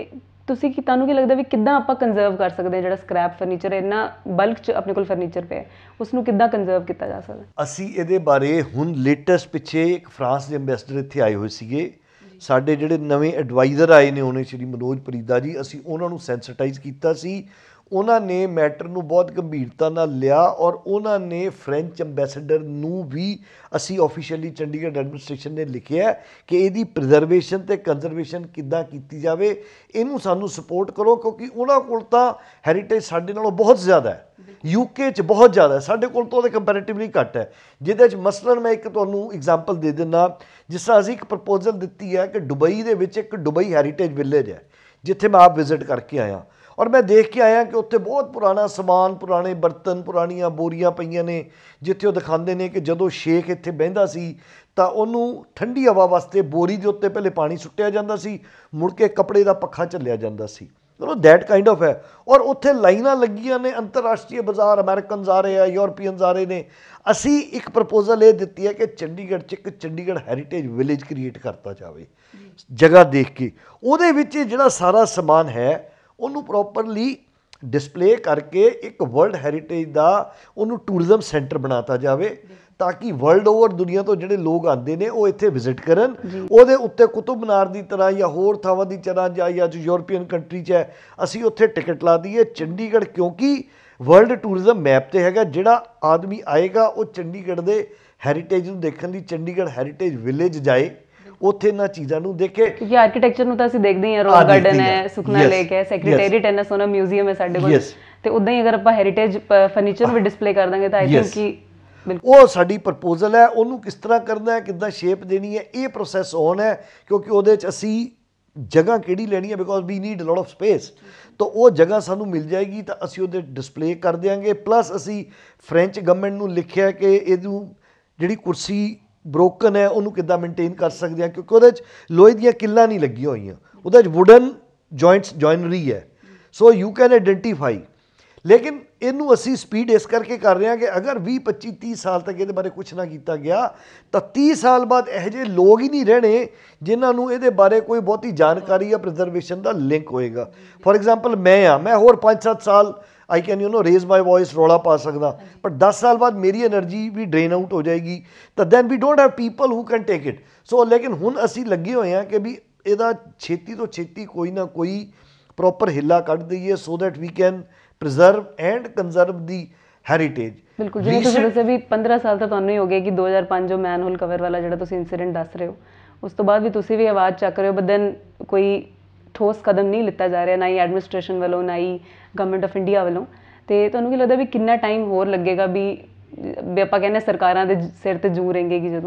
S2: ਤੁਸੀਂ ਕੀ ਤੁਹਾਨੂੰ ਕੀ ਲੱਗਦਾ ਵੀ ਕਿੱਦਾਂ ਆਪਾਂ ਕੰਜ਼ਰਵ ਕਰ ਸਕਦੇ ਹਾਂ ਜਿਹੜਾ ਸਕ੍ਰੈਪ ਫਰਨੀਚਰ ਇੰਨਾ ਬਲਕ 'ਚ ਆਪਣੇ ਕੋਲ ਫਰਨੀਚਰ ਪਿਆ ਉਸ ਨੂੰ ਕਿੱਦਾਂ ਕੰਜ਼ਰਵ ਕੀਤਾ ਜਾ ਸਕਦਾ?
S1: ਅਸੀਂ ਇਹਦੇ ਬਾਰੇ ਹੁਣ ਲੇਟੈਸਟ ਪਿੱਛੇ ਇੱਕ ਫਰਾਂਸ ਦੇ ਅੰਬੈਸਡਰ ਇੱਥੇ ਆਏ ਹੋਏ ਸੀਗੇ, ਸਾਡੇ ਜਿਹੜੇ ਨਵੇਂ ਐਡਵਾਈਜ਼ਰ ਆਏ ਨੇ ਉਹਨੇ ਸ਼੍ਰੀ ਮਨੋਜ ਪਰੀਦਾ ਜੀ, ਅਸੀਂ ਉਹਨਾਂ ਨੂੰ ਸੈਂਸਿਟਾਈਜ਼ ਕੀਤਾ ਸੀ। ਉਹਨਾਂ ਨੇ ਮੈਟਰ ਨੂੰ ਬਹੁਤ ਗੰਭੀਰਤਾ ਨਾਲ ਲਿਆ ਔਰ ਉਹਨਾਂ ਨੇ ਫ੍ਰੈਂਚ ਅੰਬੈਸਡਰ ਨੂੰ ਵੀ ਅਸੀਂ ਆਫੀਸ਼ੀਅਲੀ ਚੰਡੀਗੜ੍ਹ ਐਡਮਿਨਿਸਟ੍ਰੇਸ਼ਨ ਨੇ ਲਿਖਿਆ ਕਿ ਇਹਦੀ ਪ੍ਰੀਜ਼ਰਵੇਸ਼ਨ ਤੇ ਕੰਜ਼ਰਵੇਸ਼ਨ ਕਿੱਦਾਂ ਕੀਤੀ ਜਾਵੇ, ਇਹਨੂੰ ਸਾਨੂੰ ਸਪੋਰਟ ਕਰੋ, ਕਿਉਂਕਿ ਉਹਨਾਂ ਕੋਲ ਤਾਂ ਹੈਰੀਟੇਜ ਸਾਡੇ ਨਾਲੋਂ ਬਹੁਤ ਜ਼ਿਆਦਾ ਹੈ, ਯੂਕੇ 'ਚ ਬਹੁਤ ਜ਼ਿਆਦਾ ਹੈ, ਸਾਡੇ ਕੋਲ ਤਾਂ ਉਹਦੇ ਕੰਪੈਰੇਟਿਵਲੀ ਘੱਟ ਹੈ। ਜਿਹਦੇ 'ਚ ਮਸਲਨ ਮੈਂ ਇੱਕ ਤੁਹਾਨੂੰ ਐਗਜ਼ਾਮਪਲ ਦੇ ਦਿੰਦਾ, ਜਿਸ ਤਰ੍ਹਾਂ ਅਸੀਂ ਇੱਕ ਪ੍ਰਪੋਜ਼ਲ ਦਿੱਤੀ ਹੈ ਕਿ ਦੁਬਈ ਦੇ ਵਿੱਚ ਇੱਕ ਦੁਬਈ ਹੈਰੀਟੇਜ ਵਿਲੇਜ ਹੈ ਜਿੱਥੇ ਮੈਂ ਆਪ ਵਿਜ਼ਿਟ ਕਰਕੇ ਆਇਆ ਔਰ ਮੈਂ ਦੇਖ ਕੇ ਆਇਆ ਕਿ ਉੱਥੇ ਬਹੁਤ ਪੁਰਾਣਾ ਸਮਾਨ, ਪੁਰਾਣੇ ਬਰਤਨ, ਪੁਰਾਣੀਆਂ ਬੋਰੀਆਂ ਪਈਆਂ ਨੇ, ਜਿੱਥੇ ਉਹ ਦਿਖਾਉਂਦੇ ਨੇ ਕਿ ਜਦੋਂ ਸ਼ੇਖ ਇੱਥੇ ਬਹਿੰਦਾ ਸੀ ਤਾਂ ਉਹਨੂੰ ਠੰਡੀ ਹਵਾ ਵਾਸਤੇ ਬੋਰੀ ਦੇ ਉੱਤੇ ਪਹਿਲੇ ਪਾਣੀ ਸੁੱਟਿਆ ਜਾਂਦਾ ਸੀ, ਮੁੜ ਕੇ ਕੱਪੜੇ ਦਾ ਪੱਖਾ ਝੱਲਿਆ ਜਾਂਦਾ ਸੀ। ਚਲੋ ਦੈਟ ਕਾਈਂਡ ਆਫ ਹੈ। ਔਰ ਉੱਥੇ ਲਾਈਨਾਂ ਲੱਗੀਆਂ ਨੇ, ਅੰਤਰਰਾਸ਼ਟਰੀ ਬਾਜ਼ਾਰ, ਅਮਰੀਕਨਜ਼ ਆ ਰਹੇ ਆ, ਯੂਰਪੀਅਨਜ਼ ਆ ਰਹੇ ਨੇ। ਅਸੀਂ ਇੱਕ ਪ੍ਰਪੋਜ਼ਲ ਇਹ ਦਿੱਤੀ ਹੈ ਕਿ ਚੰਡੀਗੜ੍ਹ 'ਚ ਇੱਕ ਚੰਡੀਗੜ੍ਹ ਹੈਰੀਟੇਜ ਵਿਲੇਜ ਕ੍ਰੀਏਟ ਕਰਤਾ ਜਾਵੇ, ਜਗ੍ਹਾ ਦੇਖ ਕੇ ਉਹਦੇ ਵਿੱਚ ਜਿਹੜਾ ਸਾਰਾ ਸਮਾਨ ਹੈ ਉਹਨੂੰ ਪ੍ਰੋਪਰਲੀ ਡਿਸਪਲੇ ਕਰਕੇ ਇੱਕ ਵਰਲਡ ਹੈਰੀਟੇਜ ਦਾ ਉਹਨੂੰ ਟੂਰਿਜ਼ਮ ਸੈਂਟਰ ਬਣਾਤਾ ਜਾਵੇ, ਤਾਂ ਕਿ ਵਰਲਡ ਓਵਰ ਦੁਨੀਆ ਤੋਂ ਜਿਹੜੇ ਲੋਕ ਆਉਂਦੇ ਨੇ ਉਹ ਇੱਥੇ ਵਿਜ਼ਿਟ ਕਰਨ। ਉਹਦੇ ਉੱਤੇ ਕੁਤੁਬ ਮੀਨਾਰ ਦੀ ਤਰ੍ਹਾਂ ਜਾਂ ਹੋਰ ਥਾਵਾਂ ਦੀ ਤਰ੍ਹਾਂ ਜਾਂ ਜਾਂ ਜੋ ਯੂਰਪੀਅਨ ਕੰਟਰੀ 'ਚ ਹੈ ਅਸੀਂ ਉੱਥੇ ਟਿਕਟ ਲਾ ਦਈਏ। ਚੰਡੀਗੜ੍ਹ ਕਿਉਂਕਿ ਵਰਲਡ ਟੂਰਿਜ਼ਮ ਮੈਪ 'ਤੇ ਹੈਗਾ, ਜਿਹੜਾ ਆਦਮੀ ਆਏਗਾ ਉਹ ਚੰਡੀਗੜ੍ਹ ਦੇ ਹੈਰੀਟੇਜ ਨੂੰ ਦੇਖਣ ਲਈ ਚੰਡੀਗੜ੍ਹ ਹੈਰੀਟੇਜ ਵਿਲੇਜ ਜਾਏ, ਉੱਥੇ ਇਹਨਾਂ ਚੀਜ਼ਾਂ ਨੂੰ ਦੇਖੇ।
S2: ਕਿਉਂਕਿ ਆਰਕੀਟੈਕਚਰ ਨੂੰ ਤਾਂ ਅਸੀਂ ਦੇਖਦੇ ਹਾਂ, ਰੌਕ ਗਾਰਡਨ ਹੈ, ਸੁਖਨਾ ਲੇਕ ਹੈ, ਸੈਕਟਰੀਏਟ ਇੰਨਾ ਸੋਹਣਾ ਮਿਊਜ਼ੀਅਮ ਹੈ ਸਾਡੇ ਕੋਲ, ਤੇ ਉਦਾਂ ਹੀ ਅਗਰ ਆਪਾਂ ਹੈਰੀਟੇਜ ਫਰਨੀਚਰ ਵੀ ਡਿਸਪਲੇ ਕਰ ਦਾਂਗੇ ਤਾਂ ਆਈ ਥਿੰਕ ਕਿ
S1: ਉਹ ਸਾਡੀ ਪ੍ਰਪੋਜ਼ਲ ਹੈ। ਉਹਨੂੰ ਕਿਸ ਤਰ੍ਹਾਂ ਕਰਨਾ ਹੈ, ਕਿੱਦਾਂ ਸ਼ੇਪ ਦੇਣੀ ਹੈ, ਇਹ ਪ੍ਰੋਸੈਸ ਔਨ ਹੈ, ਕਿਉਂਕਿ ਉਹਦੇ 'ਚ ਅਸੀਂ ਜਗ੍ਹਾ ਕਿਹੜੀ ਲੈਣੀ ਹੈ, because we need lot of space, ਤਾਂ ਉਹ ਜਗ੍ਹਾ ਸਾਨੂੰ ਮਿਲ ਜਾਏਗੀ ਤਾਂ ਅਸੀਂ ਉਹਦੇ ਡਿਸਪਲੇ ਕਰ ਦਿਆਂਗੇ। ਪਲੱਸ ਅਸੀਂ ਫ੍ਰੈਂਚ ਗਵਰਨਮੈਂਟ ਨੂੰ ਲਿਖਿਆ ਕਿ ਇਹਨੂੰ ਜਿਹੜੀ ਕੁਰਸੀ ਬ੍ਰੋਕਨ ਹੈ ਉਹਨੂੰ ਕਿੱਦਾਂ ਮੇਨਟੇਨ ਕਰ ਸਕਦੇ ਹਾਂ, ਕਿਉਂਕਿ ਉਹਦੇ 'ਚ ਲੋਹੇ ਦੀਆਂ ਕਿੱਲਾਂ ਨਹੀਂ ਲੱਗੀਆਂ ਹੋਈਆਂ, ਉਹਦੇ 'ਚ ਵੁਡਨ ਜੁਆਇੰਟਸ ਜੁਆਇਨਰੀ ਹੈ, ਸੋ ਯੂ ਕੈਨ ਆਈਡੈਂਟੀਫਾਈ। ਲੇਕਿਨ ਇਹਨੂੰ ਅਸੀਂ ਸਪੀਡ ਇਸ ਕਰਕੇ ਕਰ ਰਹੇ ਹਾਂ ਕਿ ਅਗਰ ਵੀਹ ਪੱਚੀ ਤੀਹ ਸਾਲ ਤੱਕ ਇਹਦੇ ਬਾਰੇ ਕੁਛ ਨਾ ਕੀਤਾ ਗਿਆ ਤਾਂ ਤੀਹ ਸਾਲ ਬਾਅਦ ਇਹੋ ਜਿਹੇ ਲੋਕ ਹੀ ਨਹੀਂ ਰਹਿਣੇ ਜਿਨ੍ਹਾਂ ਨੂੰ ਇਹਦੇ ਬਾਰੇ ਕੋਈ ਬਹੁਤੀ ਜਾਣਕਾਰੀ ਜਾਂ ਪ੍ਰੀਜ਼ਰਵੇਸ਼ਨ ਦਾ ਲਿੰਕ ਹੋਏਗਾ। ਫੋਰ ਐਗਜ਼ਾਮਪਲ ਮੈਂ ਆ ਮੈਂ ਹੋਰ ਪੰਜ ਸੱਤ ਸਾਲ I can you know raise my voice, ਰੌਲਾ ਪਾ ਸਕਦਾ, ਪਰ ਦਸ ਸਾਲ ਬਾਅਦ ਮੇਰੀ ਐਨਰਜੀ ਵੀ ਡਰੇਨ ਆਊਟ ਹੋ ਜਾਏਗੀ, ਤਾਂ then we don't have people who can take it. So ਲੇਕਿਨ ਹੁਣ ਅਸੀਂ ਲੱਗੇ ਹੋਏ ਹਾਂ ਕਿ ਵੀ ਇਹਦਾ ਛੇਤੀ ਤੋਂ ਛੇਤੀ ਕੋਈ ਨਾ ਕੋਈ ਪ੍ਰੋਪਰ ਹਿੱਲਾ ਕੱਢ ਦਈਏ, so that we can preserve and conserve the heritage.
S2: ਬਿਲਕੁਲ, ਜਿਵੇਂ ਤੁਸੀਂ ਦੱਸਿਆ ਵੀ ਪੰਦਰਾਂ ਸਾਲ ਤਾਂ ਤੁਹਾਨੂੰ ਹੀ ਹੋ ਗਏ ਕਿ ਦੋ ਹਜ਼ਾਰ ਪੰਜ ਜੋ ਮੈਨਹੋਲ ਕਵਰ ਵਾਲਾ ਜਿਹੜਾ ਤੁਸੀਂ ਇਨਸੀਡੈਂਟ ਦੱਸ ਰਹੇ ਹੋ, ਉਸ ਤੋਂ ਬਾਅਦ ਵੀ ਤੁਸੀਂ ਵੀ ਆਵਾਜ਼ ਚੱਕ ਰਹੇ ਹੋ, ਬਟ ਦੈਨ ਕੋਈ ਠੋਸ ਕਦਮ ਨਹੀਂ ਲਿੱਤਾ ਜਾ ਰਿਹਾ, ਨਾ ਹੀ ਐਡਮਿਨਿਸਟ੍ਰੇਸ਼ਨ ਵੱਲੋਂ, ਨਾ ਹੀ ਗਵਰਨਮੈਂਟ ਆਫ ਇੰਡੀਆ ਵੱਲੋਂ। ਤੇ ਤੁਹਾਨੂੰ ਕੀ ਲੱਗਦਾ ਵੀ ਕਿੰਨਾ ਟਾਈਮ ਹੋਰ ਲੱਗੇਗਾ ਵੀ ਵੀ ਆਪਾਂ ਕਹਿੰਦੇ ਸਰਕਾਰਾਂ ਦੇ ਸਿਰ ਤੇ ਜੂ ਰਹੇਗੀ ਜਦੋਂ?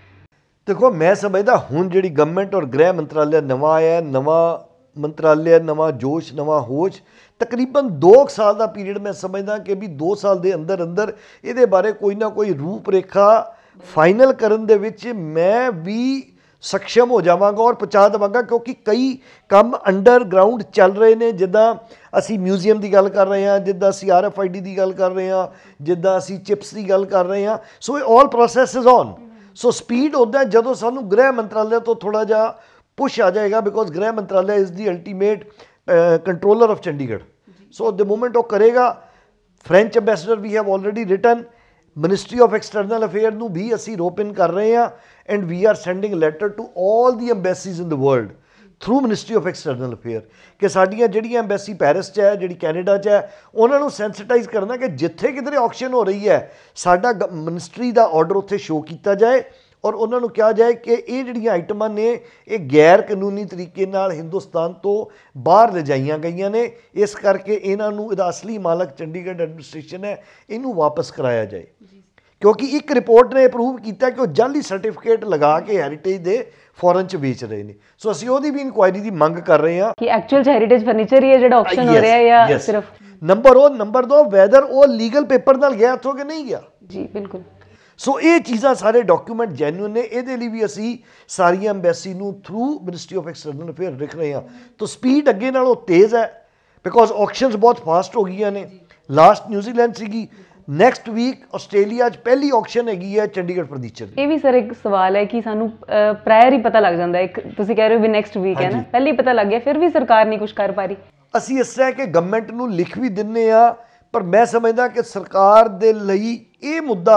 S1: ਦੇਖੋ ਮੈਂ ਸਮਝਦਾ ਹੁਣ ਜਿਹੜੀ ਗਵਰਨਮੈਂਟ ਔਰ ਗ੍ਰਹਿ ਮੰਤਰਾਲਾ ਨਵਾਂ ਆਇਆ, ਨਵਾਂ ਮੰਤਰਾਲਾ, ਨਵਾਂ ਜੋਸ਼, ਨਵਾਂ ਹੋਸ਼, ਤਕਰੀਬਨ ਦੋ ਸਾਲ ਦਾ ਪੀਰੀਅਡ ਮੈਂ ਸਮਝਦਾ ਕਿ ਵੀ ਦੋ ਸਾਲ ਦੇ ਅੰਦਰ ਅੰਦਰ ਇਹਦੇ ਬਾਰੇ ਕੋਈ ਨਾ ਕੋਈ ਰੂਪ ਰੇਖਾ ਫਾਈਨਲ ਕਰਨ ਦੇ ਵਿੱਚ ਮੈਂ ਵੀ ਸક્ષਮ ਹੋ ਜਾਵਾਂਗਾ ਔਰ ਪਹੁੰਚਾ ਦੇਵਾਂਗਾ, ਕਿਉਂਕਿ ਕਈ ਕੰਮ ਅੰਡਰਗਰਾਊਂਡ ਚੱਲ ਰਹੇ ਨੇ। ਜਿੱਦਾਂ ਅਸੀਂ ਮਿਊਜ਼ੀਅਮ ਦੀ ਗੱਲ ਕਰ ਰਹੇ ਹਾਂ, ਜਿੱਦਾਂ ਅਸੀਂ ਆਰ ਐਫ ਆਈ ਡੀ ਦੀ ਗੱਲ ਕਰ ਰਹੇ ਹਾਂ, ਜਿੱਦਾਂ ਅਸੀਂ ਚਿਪਸ ਦੀ ਗੱਲ ਕਰ ਰਹੇ ਹਾਂ, ਸੋ ਇਹ all process is on. So speed ਉੱਦਾਂ ਜਦੋਂ ਸਾਨੂੰ ਗ੍ਰਹਿ ਮੰਤਰਾਲਾ ਤੋਂ ਥੋੜ੍ਹਾ ਜਿਹਾ ਪੁਸ਼ ਆ ਜਾਏਗਾ, ਬਿਕੋਜ਼ ਗ੍ਰਹਿ ਮੰਤਰਾਲਾ is the ultimate controller of Chandigarh. So the moment ਉਹ ਕਰੇਗਾ, French ambassador we have already written, ministry of external affair ਨੂੰ ਵੀ ਅਸੀਂ ਰੋਪ ਇਨ ਕਰ ਰਹੇ ਹਾਂ, and we are sending letter to all the embassies in the world through ministry of external affair ਕਿ ਸਾਡੀਆਂ ਜਿਹੜੀਆਂ ਅੰਬੈਸੀ ਪੈਰਿਸ 'ਚ ਹੈ, ਜਿਹੜੀ ਕੈਨੇਡਾ 'ਚ ਹੈ, ਉਹਨਾਂ ਨੂੰ ਸੈਂਸਿਟਾਈਜ਼ ਕਰਨਾ ਕਿ ਜਿੱਥੇ ਕਿਧਰੇ ਆਕਸ਼ਨ ਹੋ ਰਹੀ ਹੈ ਸਾਡਾ ਮਿਨਿਸਟਰੀ ਦਾ ਆਰਡਰ ਉੱਥੇ ਸ਼ੋਅ ਕੀਤਾ ਜਾਏ ਔਰ ਉਹਨਾਂ ਨੂੰ ਕਿਹਾ ਜਾਏ ਕਿ ਇਹ ਜਿਹੜੀਆਂ ਆਈਟਮਾਂ ਨੇ ਇਹ ਗੈਰ ਕਾਨੂੰਨੀ ਤਰੀਕੇ ਨਾਲ ਹਿੰਦੁਸਤਾਨ ਤੋਂ ਬਾਹਰ ਲਿਜਾਈਆਂ ਗਈਆਂ ਨੇ, ਇਸ ਕਰਕੇ ਇਹਨਾਂ ਨੂੰ ਇਹਦਾ ਅਸਲੀ ਮਾਲਕ ਚੰਡੀਗੜ੍ਹ ਐਡਮਿਨਿਸਟ੍ਰੇਸ਼ਨ ਹੈ, ਇਹਨੂੰ ਵਾਪਸ ਕਰਾਇਆ ਜਾਏ। ਕਿਉਂਕਿ ਇੱਕ ਰਿਪੋਰਟ ਨੇ ਅਪਰੂਵ ਕੀਤਾ ਕਿ ਉਹ ਜਾਲੀ ਸਰਟੀਫਿਕੇਟ ਲਗਾ ਕੇ ਹੈਰੀਟੇਜ ਦੇ ਫੋਰਨ 'ਚ ਵੇਚ ਰਹੇ ਨੇ। ਸੋ ਅਸੀਂ ਉਹਦੀ ਵੀ ਇਨਕੁਆਇਰੀ ਦੀ ਮੰਗ ਕਰ ਰਹੇ ਹਾਂ
S2: ਕਿ ਐਕਚੁਅਲ ਹੈਰੀਟੇਜ ਫਰਨੀਚਰ ਹੀ ਹੈ ਜਿਹੜਾ ਆਕਸ਼ਨ ਹੋ ਰਿਹਾ ਹੈ ਜਾਂ ਸਿਰਫ
S1: ਨੰਬਰ ਉਹ ਨੰਬਰ ਦੋ ਵੈਦਰ ਉਹ ਲੀਗਲ ਪੇਪਰ ਨਾਲ ਗਿਆ ਇੱਥੋਂ ਕਿ ਨਹੀਂ ਗਿਆ।
S2: ਜੀ ਬਿਲਕੁਲ।
S1: ਸੋ ਇਹ ਚੀਜ਼ਾਂ ਸਾਰੇ ਡਾਕੂਮੈਂਟ ਜੈਨੂਇਨ ਨੇ, ਇਹਦੇ ਲਈ ਵੀ ਅਸੀਂ ਸਾਰੀਆਂ ਅੰਬੈਸੀ ਨੂੰ through ministry of external affair ਲਿਖ ਰਹੇ ਹਾਂ। ਤਾਂ ਸਪੀਡ ਅੱਗੇ ਨਾਲੋਂ ਤੇਜ਼ ਹੈ ਬਿਕੋਜ਼ ਆਕਸ਼ਨਸ ਬਹੁਤ ਫਾਸਟ ਹੋ ਗਈਆਂ ਨੇ। ਲਾਸਟ ਨਿਊਜ਼ੀਲੈਂਡ ਸੀਗੀ, ਨੈਕਸਟ ਵੀਕ ਆਸਟ੍ਰੇਲੀਆ 'ਚ ਪਹਿਲੀ ਆਕਸ਼ਨ ਹੈਗੀ ਹੈ ਚੰਡੀਗੜ੍ਹ ਫਰਨੀਚਰ ਦੀ।
S2: ਇਹ ਵੀ ਸਰ ਇੱਕ ਸਵਾਲ ਹੈ ਕਿ ਸਾਨੂੰ ਪ੍ਰਾਇਰ ਹੀ ਪਤਾ ਲੱਗ ਜਾਂਦਾ, ਇੱਕ ਤੁਸੀਂ ਕਹਿ ਰਹੇ ਹੋ ਵੀ ਨੈਕਸਟ ਵੀਕ ਹੈ ਨਾ, ਪਹਿਲੇ ਹੀ ਪਤਾ ਲੱਗ ਗਿਆ, ਫਿਰ ਵੀ ਸਰਕਾਰ ਨਹੀਂ ਕੁਝ ਕਰ ਪਾ ਰਹੀ।
S1: ਅਸੀਂ ਇਸ ਤਰ੍ਹਾਂ ਕਿ ਗਵਰਨਮੈਂਟ ਨੂੰ ਲਿਖ ਵੀ ਦਿੰਦੇ ਆ, ਪਰ ਮੈਂ ਸਮਝਦਾ ਕਿ ਸਰਕਾਰ ਦੇ ਲਈ ਇਹ ਮੁੱਦਾ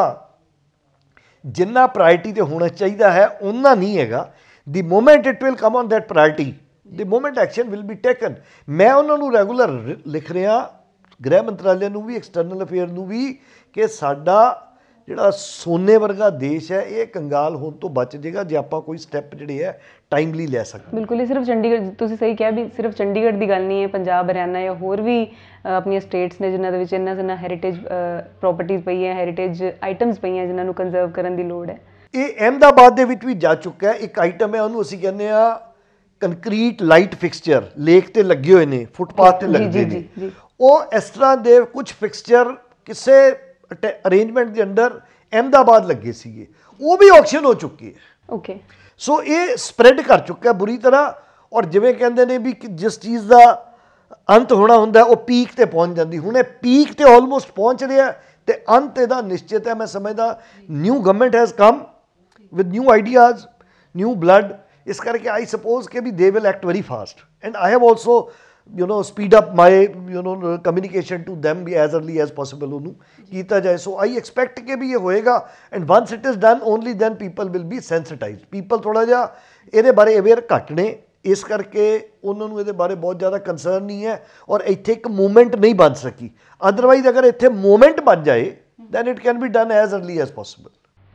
S1: ਜਿੰਨਾ ਪ੍ਰਾਇਰਟੀ ਤੇ ਹੋਣਾ ਚਾਹੀਦਾ ਹੈ ਉਹਨਾਂ ਨਹੀਂ ਹੈਗਾ। The moment it will come on that priority, the moment action will be taken. ਮੈਂ ਉਹਨਾਂ ਨੂੰ ਰੈਗੂਲਰ ਲਿਖ ਰਿਹਾ, ਗ੍ਰਹਿ ਮੰਤਰਾਲੇ ਨੂੰ ਵੀ, ਐਕਸਟਰਨਲ ਅਫੇਅਰ ਨੂੰ ਵੀ, ਕਿ ਸਾਡਾ ਜਿਹੜਾ ਸੋਨੇ ਵਰਗਾ ਦੇਸ਼ ਹੈ ਇਹ ਕੰਗਾਲ ਹੋਣ ਤੋਂ ਬਚ ਜਾਏਗਾ ਜੇ ਆਪਾਂ ਕੋਈ ਸਟੈਪ ਜਿਹੜੇ ਹੈ ਟਾਈਮਲੀ ਲੈ ਸਕਦੇ।
S2: ਬਿਲਕੁਲ ਹੀ, ਸਿਰਫ ਚੰਡੀਗੜ੍ਹ ਤੁਸੀਂ ਸਹੀ ਕਿਹਾ ਵੀ ਸਿਰਫ ਚੰਡੀਗੜ੍ਹ ਦੀ ਗੱਲ ਨਹੀਂ ਹੈ, ਪੰਜਾਬ, ਹਰਿਆਣਾ ਜਾਂ ਹੋਰ ਵੀ ਆਪਣੀਆਂ ਸਟੇਟਸ ਨੇ ਜਿਨ੍ਹਾਂ ਦੇ ਵਿੱਚ ਇੰਨਾ ਜਿੰਨਾ ਹੈਰੀਟੇਜ ਪ੍ਰੋਪਰਟੀਜ਼ ਪਈਆਂ, ਹੈਰੀਟੇਜ ਆਈਟਮਸ ਪਈਆਂ ਜਿਨ੍ਹਾਂ ਨੂੰ ਕੰਜ਼ਰਵ ਕਰਨ ਦੀ ਲੋੜ ਹੈ। ਇਹ
S1: ਅਹਿਮਦਾਬਾਦ ਦੇ ਵਿੱਚ ਵੀ ਜਾ ਚੁੱਕਾ ਹੈ। ਇੱਕ ਆਈਟਮ ਹੈ, ਉਹਨੂੰ ਅਸੀਂ ਕਹਿੰਦੇ ਆ ਕੰਕਰੀਟ ਲਾਈਟ ਫਿਕਸਚਰ, ਲੇਕ ਤੇ ਲੱਗੇ ਹੋਏ ਨੇ, ਫੁੱਟਪਾਥ ਤੇ ਲੱਗਦੇ ਨੇ। ਉਹ ਇਸ ਤਰ੍ਹਾਂ ਦੇ ਕੁਝ ਫਿਕਸਚਰ ਕਿਸੇ ਅਰੇਂਜਮੈਂਟ ਦੇ ਅੰਡਰ ਅਹਿਮਦਾਬਾਦ ਲੱਗੇ ਸੀਗੇ, ਉਹ ਵੀ ਆਕਸ਼ਨ ਹੋ ਚੁੱਕੇ ਹੈ।
S2: ਓਕੇ,
S1: ਸੋ ਇਹ ਸਪਰੈਡ ਕਰ ਚੁੱਕਾ ਬੁਰੀ ਤਰ੍ਹਾਂ। ਔਰ ਜਿਵੇਂ ਕਹਿੰਦੇ ਨੇ ਵੀ ਜਿਸ ਚੀਜ਼ ਦਾ ਅੰਤ ਹੋਣਾ ਹੁੰਦਾ ਉਹ ਪੀਕ ਤੇ ਪਹੁੰਚ ਜਾਂਦੀ, ਹੁਣ ਇਹ ਪੀਕ ਤੇ ਆਲਮੋਸਟ ਪਹੁੰਚ ਰਿਹਾ ਤੇ ਅੰਤ ਇਹਦਾ ਨਿਸ਼ਚਿਤ ਹੈ। ਮੈਂ ਸਮਝਦਾ new government has come with new ideas, new blood, ਇਸ ਕਰਕੇ ਆਈ ਸਪੋਜ਼ ਕਿ we they will act very fast and I have also you know speed up my you know communication to them we as early as possible ਉਹਨੂੰ ਕੀਤਾ ਜਾਏ। ਸੋ ਆਈ expect ਕਿ ਵੀ ਇਹ ਹੋਏਗਾ and once it is done only then people will be sensitized. People ਥੋੜ੍ਹਾ ਜਿਹਾ ਇਹਦੇ ਬਾਰੇ ਅਵੇਅਰ ਘੱਟ ਨੇ, ਇਸ ਕਰਕੇ ਉਹਨਾਂ ਨੂੰ ਇਹਦੇ ਬਾਰੇ ਬਹੁਤ ਜ਼ਿਆਦਾ ਕੰਸਰਨ ਨਹੀਂ ਹੈ ਔਰ ਇੱਥੇ ਇੱਕ ਮੂਵਮੈਂਟ ਨਹੀਂ ਬਣ ਸਕੀ। ਅਦਰਵਾਈਜ਼ ਅਗਰ ਇੱਥੇ ਮੂਵਮੈਂਟ ਬਣ ਜਾਏ then it can be done as early as possible.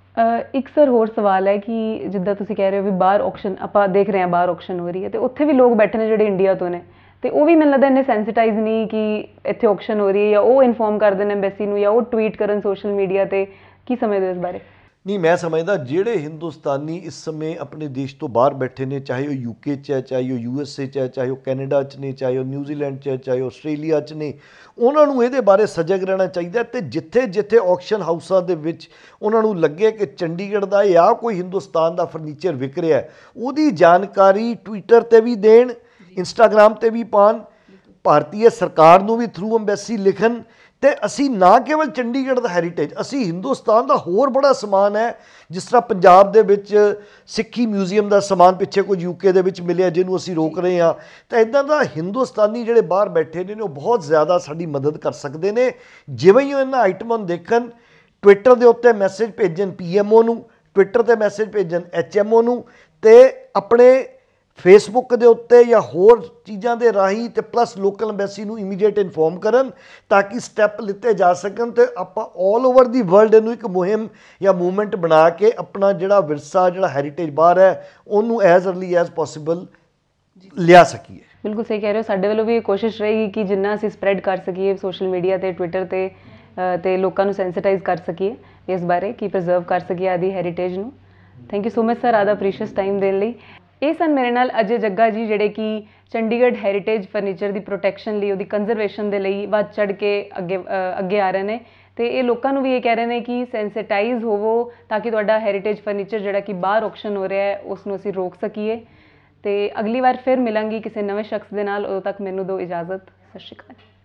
S2: ਇੱਕ ਸਰ ਹੋਰ ਸਵਾਲ ਹੈ ਕਿ ਜਿੱਦਾਂ ਤੁਸੀਂ ਕਹਿ ਰਹੇ ਹੋ ਵੀ ਬਾਹਰ ਆਕਸ਼ਨ ਆਪਾਂ ਦੇਖ ਰਹੇ ਹਾਂ, ਬਾਹਰ ਆਕਸ਼ਨ ਹੋ ਰਹੀ ਹੈ ਤੇ ਉੱਥੇ ਵੀ ਲੋਕ ਬੈਠੇ ਨੇ ਜਿਹੜੇ ਇੰਡੀਆ ਤੋਂ ਨੇ, ਤੇ ਉਹ ਵੀ ਮੈਨੂੰ ਲੱਗਦਾ ਇੰਨੇ ਸੈਂਸਿਟਾਈਜ਼ ਨਹੀਂ ਕਿ ਇੱਥੇ ਆਕਸ਼ਨ ਹੋ ਰਹੀ ਹੈ, ਜਾਂ ਉਹ ਇਨਫੋਰਮ ਕਰਦੇ ਨੇ ਐਮਬੈਸੀ ਨੂੰ, ਜਾਂ ਉਹ ਟਵੀਟ ਕਰਨ ਸੋਸ਼ਲ ਮੀਡੀਆ ਤੇ। ਕੀ ਸਮਝਦੇ ਹੋ ਇਸ ਬਾਰੇ?
S1: ਨਹੀਂ, ਮੈਂ ਸਮਝਦਾ ਜਿਹੜੇ ਹਿੰਦੁਸਤਾਨੀ ਇਸ ਸਮੇਂ ਆਪਣੇ ਦੇਸ਼ ਤੋਂ ਬਾਹਰ ਬੈਠੇ ਨੇ, ਚਾਹੇ ਉਹ ਯੂਕੇ 'ਚ ਹੈ, ਚਾਹੇ ਉਹ ਯੂ ਐਸ ਏ 'ਚ ਹੈ, ਚਾਹੇ ਉਹ ਕੈਨੇਡਾ 'ਚ ਨੇ, ਚਾਹੇ ਉਹ ਨਿਊਜ਼ੀਲੈਂਡ 'ਚ ਹੈ, ਚਾਹੇ ਉਹ ਆਸਟ੍ਰੇਲੀਆ 'ਚ ਨੇ, ਉਹਨਾਂ ਨੂੰ ਇਹਦੇ ਬਾਰੇ ਸਜਗ ਰਹਿਣਾ ਚਾਹੀਦਾ। ਅਤੇ ਜਿੱਥੇ ਜਿੱਥੇ ਆਕਸ਼ਨ ਹਾਊਸਾਂ ਦੇ ਵਿੱਚ ਉਹਨਾਂ ਨੂੰ ਲੱਗੇ ਕਿ ਚੰਡੀਗੜ੍ਹ ਦਾ ਜਾਂ ਕੋਈ ਹਿੰਦੁਸਤਾਨ ਦਾ ਫਰਨੀਚਰ ਵਿਕ ਰਿਹਾ, ਉਹਦੀ ਜਾਣਕਾਰੀ ਟਵਿੱਟਰ 'ਤੇ ਵੀ ਦੇਣ, ਇੰਸਟਾਗ੍ਰਾਮ 'ਤੇ ਵੀ ਪਾਉਣ, ਭਾਰਤੀ ਸਰਕਾਰ ਨੂੰ ਵੀ ਥਰੂ ਅੰਬੈਸੀ ਲਿਖਣ। ਅਤੇ ਅਸੀਂ ਨਾ ਕੇਵਲ ਚੰਡੀਗੜ੍ਹ ਦਾ ਹੈਰੀਟੇਜ, ਅਸੀਂ ਹਿੰਦੁਸਤਾਨ ਦਾ ਹੋਰ ਬੜਾ ਸਮਾਨ ਹੈ, ਜਿਸ ਤਰ੍ਹਾਂ ਪੰਜਾਬ ਦੇ ਵਿੱਚ ਸਿੱਖੀ ਮਿਊਜ਼ੀਅਮ ਦਾ ਸਮਾਨ ਪਿੱਛੇ ਕੁਝ ਯੂਕੇ ਦੇ ਵਿੱਚ ਮਿਲਿਆ ਜਿਹਨੂੰ ਅਸੀਂ ਰੋਕ ਰਹੇ ਹਾਂ। ਤਾਂ ਇੱਦਾਂ ਦਾ ਹਿੰਦੁਸਤਾਨੀ ਜਿਹੜੇ ਬਾਹਰ ਬੈਠੇ ਨੇ ਉਹ ਬਹੁਤ ਜ਼ਿਆਦਾ ਸਾਡੀ ਮਦਦ ਕਰ ਸਕਦੇ ਨੇ। ਜਿਵੇਂ ਹੀ ਉਹ ਇਹਨਾਂ ਆਈਟਮਾਂ ਨੂੰ ਦੇਖਣ, ਟਵਿੱਟਰ ਦੇ ਉੱਤੇ ਮੈਸੇਜ ਭੇਜਣ ਪੀ ਐਮ ਓ ਨੂੰ, ਟਵਿੱਟਰ 'ਤੇ ਮੈਸੇਜ ਭੇਜਣ ਐਚ ਐਮ ਓ ਨੂੰ, ਅਤੇ ਆਪਣੇ ਫੇਸਬੁੱਕ ਦੇ ਉੱਤੇ ਜਾਂ ਹੋਰ ਚੀਜ਼ਾਂ ਦੇ ਰਾਹੀਂ ਤੇ ਪਲੱਸ ਲੋਕਲ ਅੰਬੈਸੀ ਨੂੰ ਇਮੀਡੀਏਟ ਇਨਫੋਰਮ ਕਰਨ ਤਾਂ ਕਿ ਸਟੈਪ ਲਿੱਤੇ ਜਾ ਸਕਣ ਅਤੇ ਆਪਾਂ ਆਲ ਓਵਰ ਦੀ ਵਰਲਡ ਇਹਨੂੰ ਇੱਕ ਮੁਹਿੰਮ ਜਾਂ ਮੂਵਮੈਂਟ ਬਣਾ ਕੇ ਆਪਣਾ ਜਿਹੜਾ ਵਿਰਸਾ, ਜਿਹੜਾ ਹੈਰੀਟੇਜ ਬਾਹਰ ਹੈ, ਉਹਨੂੰ ਐਜ਼ ਅਰਲੀ ਐਜ਼ ਪੋਸੀਬਲ ਲਿਆ ਸਕੀਏ।
S2: ਬਿਲਕੁਲ ਸਹੀ ਕਹਿ ਰਹੇ ਹੋ। ਸਾਡੇ ਵੱਲੋਂ ਵੀ ਇਹ ਕੋਸ਼ਿਸ਼ ਰਹੇਗੀ ਕਿ ਜਿੰਨਾ ਅਸੀਂ ਸਪਰੈਡ ਕਰ ਸਕੀਏ ਸੋਸ਼ਲ ਮੀਡੀਆ 'ਤੇ, ਟਵਿੱਟਰ 'ਤੇ, ਅਤੇ ਲੋਕਾਂ ਨੂੰ ਸੈਂਸਿਟਾਈਜ਼ ਕਰ ਸਕੀਏ ਇਸ ਬਾਰੇ, ਕਿ ਪ੍ਰੀਜ਼ਰਵ ਕਰ ਸਕੀਏ ਆਦੀ ਹੈਰੀਟੇਜ ਨੂੰ। Thank you so much sir ਆਦਾ ਪ੍ਰੀਸ਼ੀਅਸ ਟਾਈਮ ਦੇਣ ਲਈ। ਇਹ ਸਨ ਮੇਰੇ ਨਾਲ ਅਜੇ ਜੱਗਾ ਜੀ, ਜਿਹੜੇ ਕਿ ਚੰਡੀਗੜ੍ਹ ਹੈਰੀਟੇਜ ਫਰਨੀਚਰ ਦੀ ਪ੍ਰੋਟੈਕਸ਼ਨ ਲਈ, ਉਹਦੀ ਕੰਜ਼ਰਵੇਸ਼ਨ ਦੇ ਲਈ ਵੱਧ ਚੜ੍ਹ ਕੇ ਅੱਗੇ ਅੱਗੇ ਆ ਰਹੇ ਨੇ। ਅਤੇ ਇਹ ਲੋਕਾਂ ਨੂੰ ਵੀ ਇਹ ਕਹਿ ਰਹੇ ਨੇ ਕਿ ਸੈਂਸਿਟਾਈਜ਼ ਹੋਵੋ ਤਾਂ ਕਿ ਤੁਹਾਡਾ ਹੈਰੀਟੇਜ ਫਰਨੀਚਰ ਜਿਹੜਾ ਕਿ ਬਾਹਰ ਆਕਸ਼ਨ ਹੋ ਰਿਹਾ ਹੈ ਉਸ ਨੂੰ ਅਸੀਂ ਰੋਕ ਸਕੀਏ। ਅਤੇ ਅਗਲੀ ਵਾਰ ਫਿਰ ਮਿਲਾਂਗੀ ਕਿਸੇ ਨਵੇਂ ਸ਼ਖਸ ਦੇ ਨਾਲ, ਉਦੋਂ ਤੱਕ ਮੈਨੂੰ ਦਿਓ ਇਜਾਜ਼ਤ। ਸਤਿ ਸ਼੍ਰੀ ਅਕਾਲ।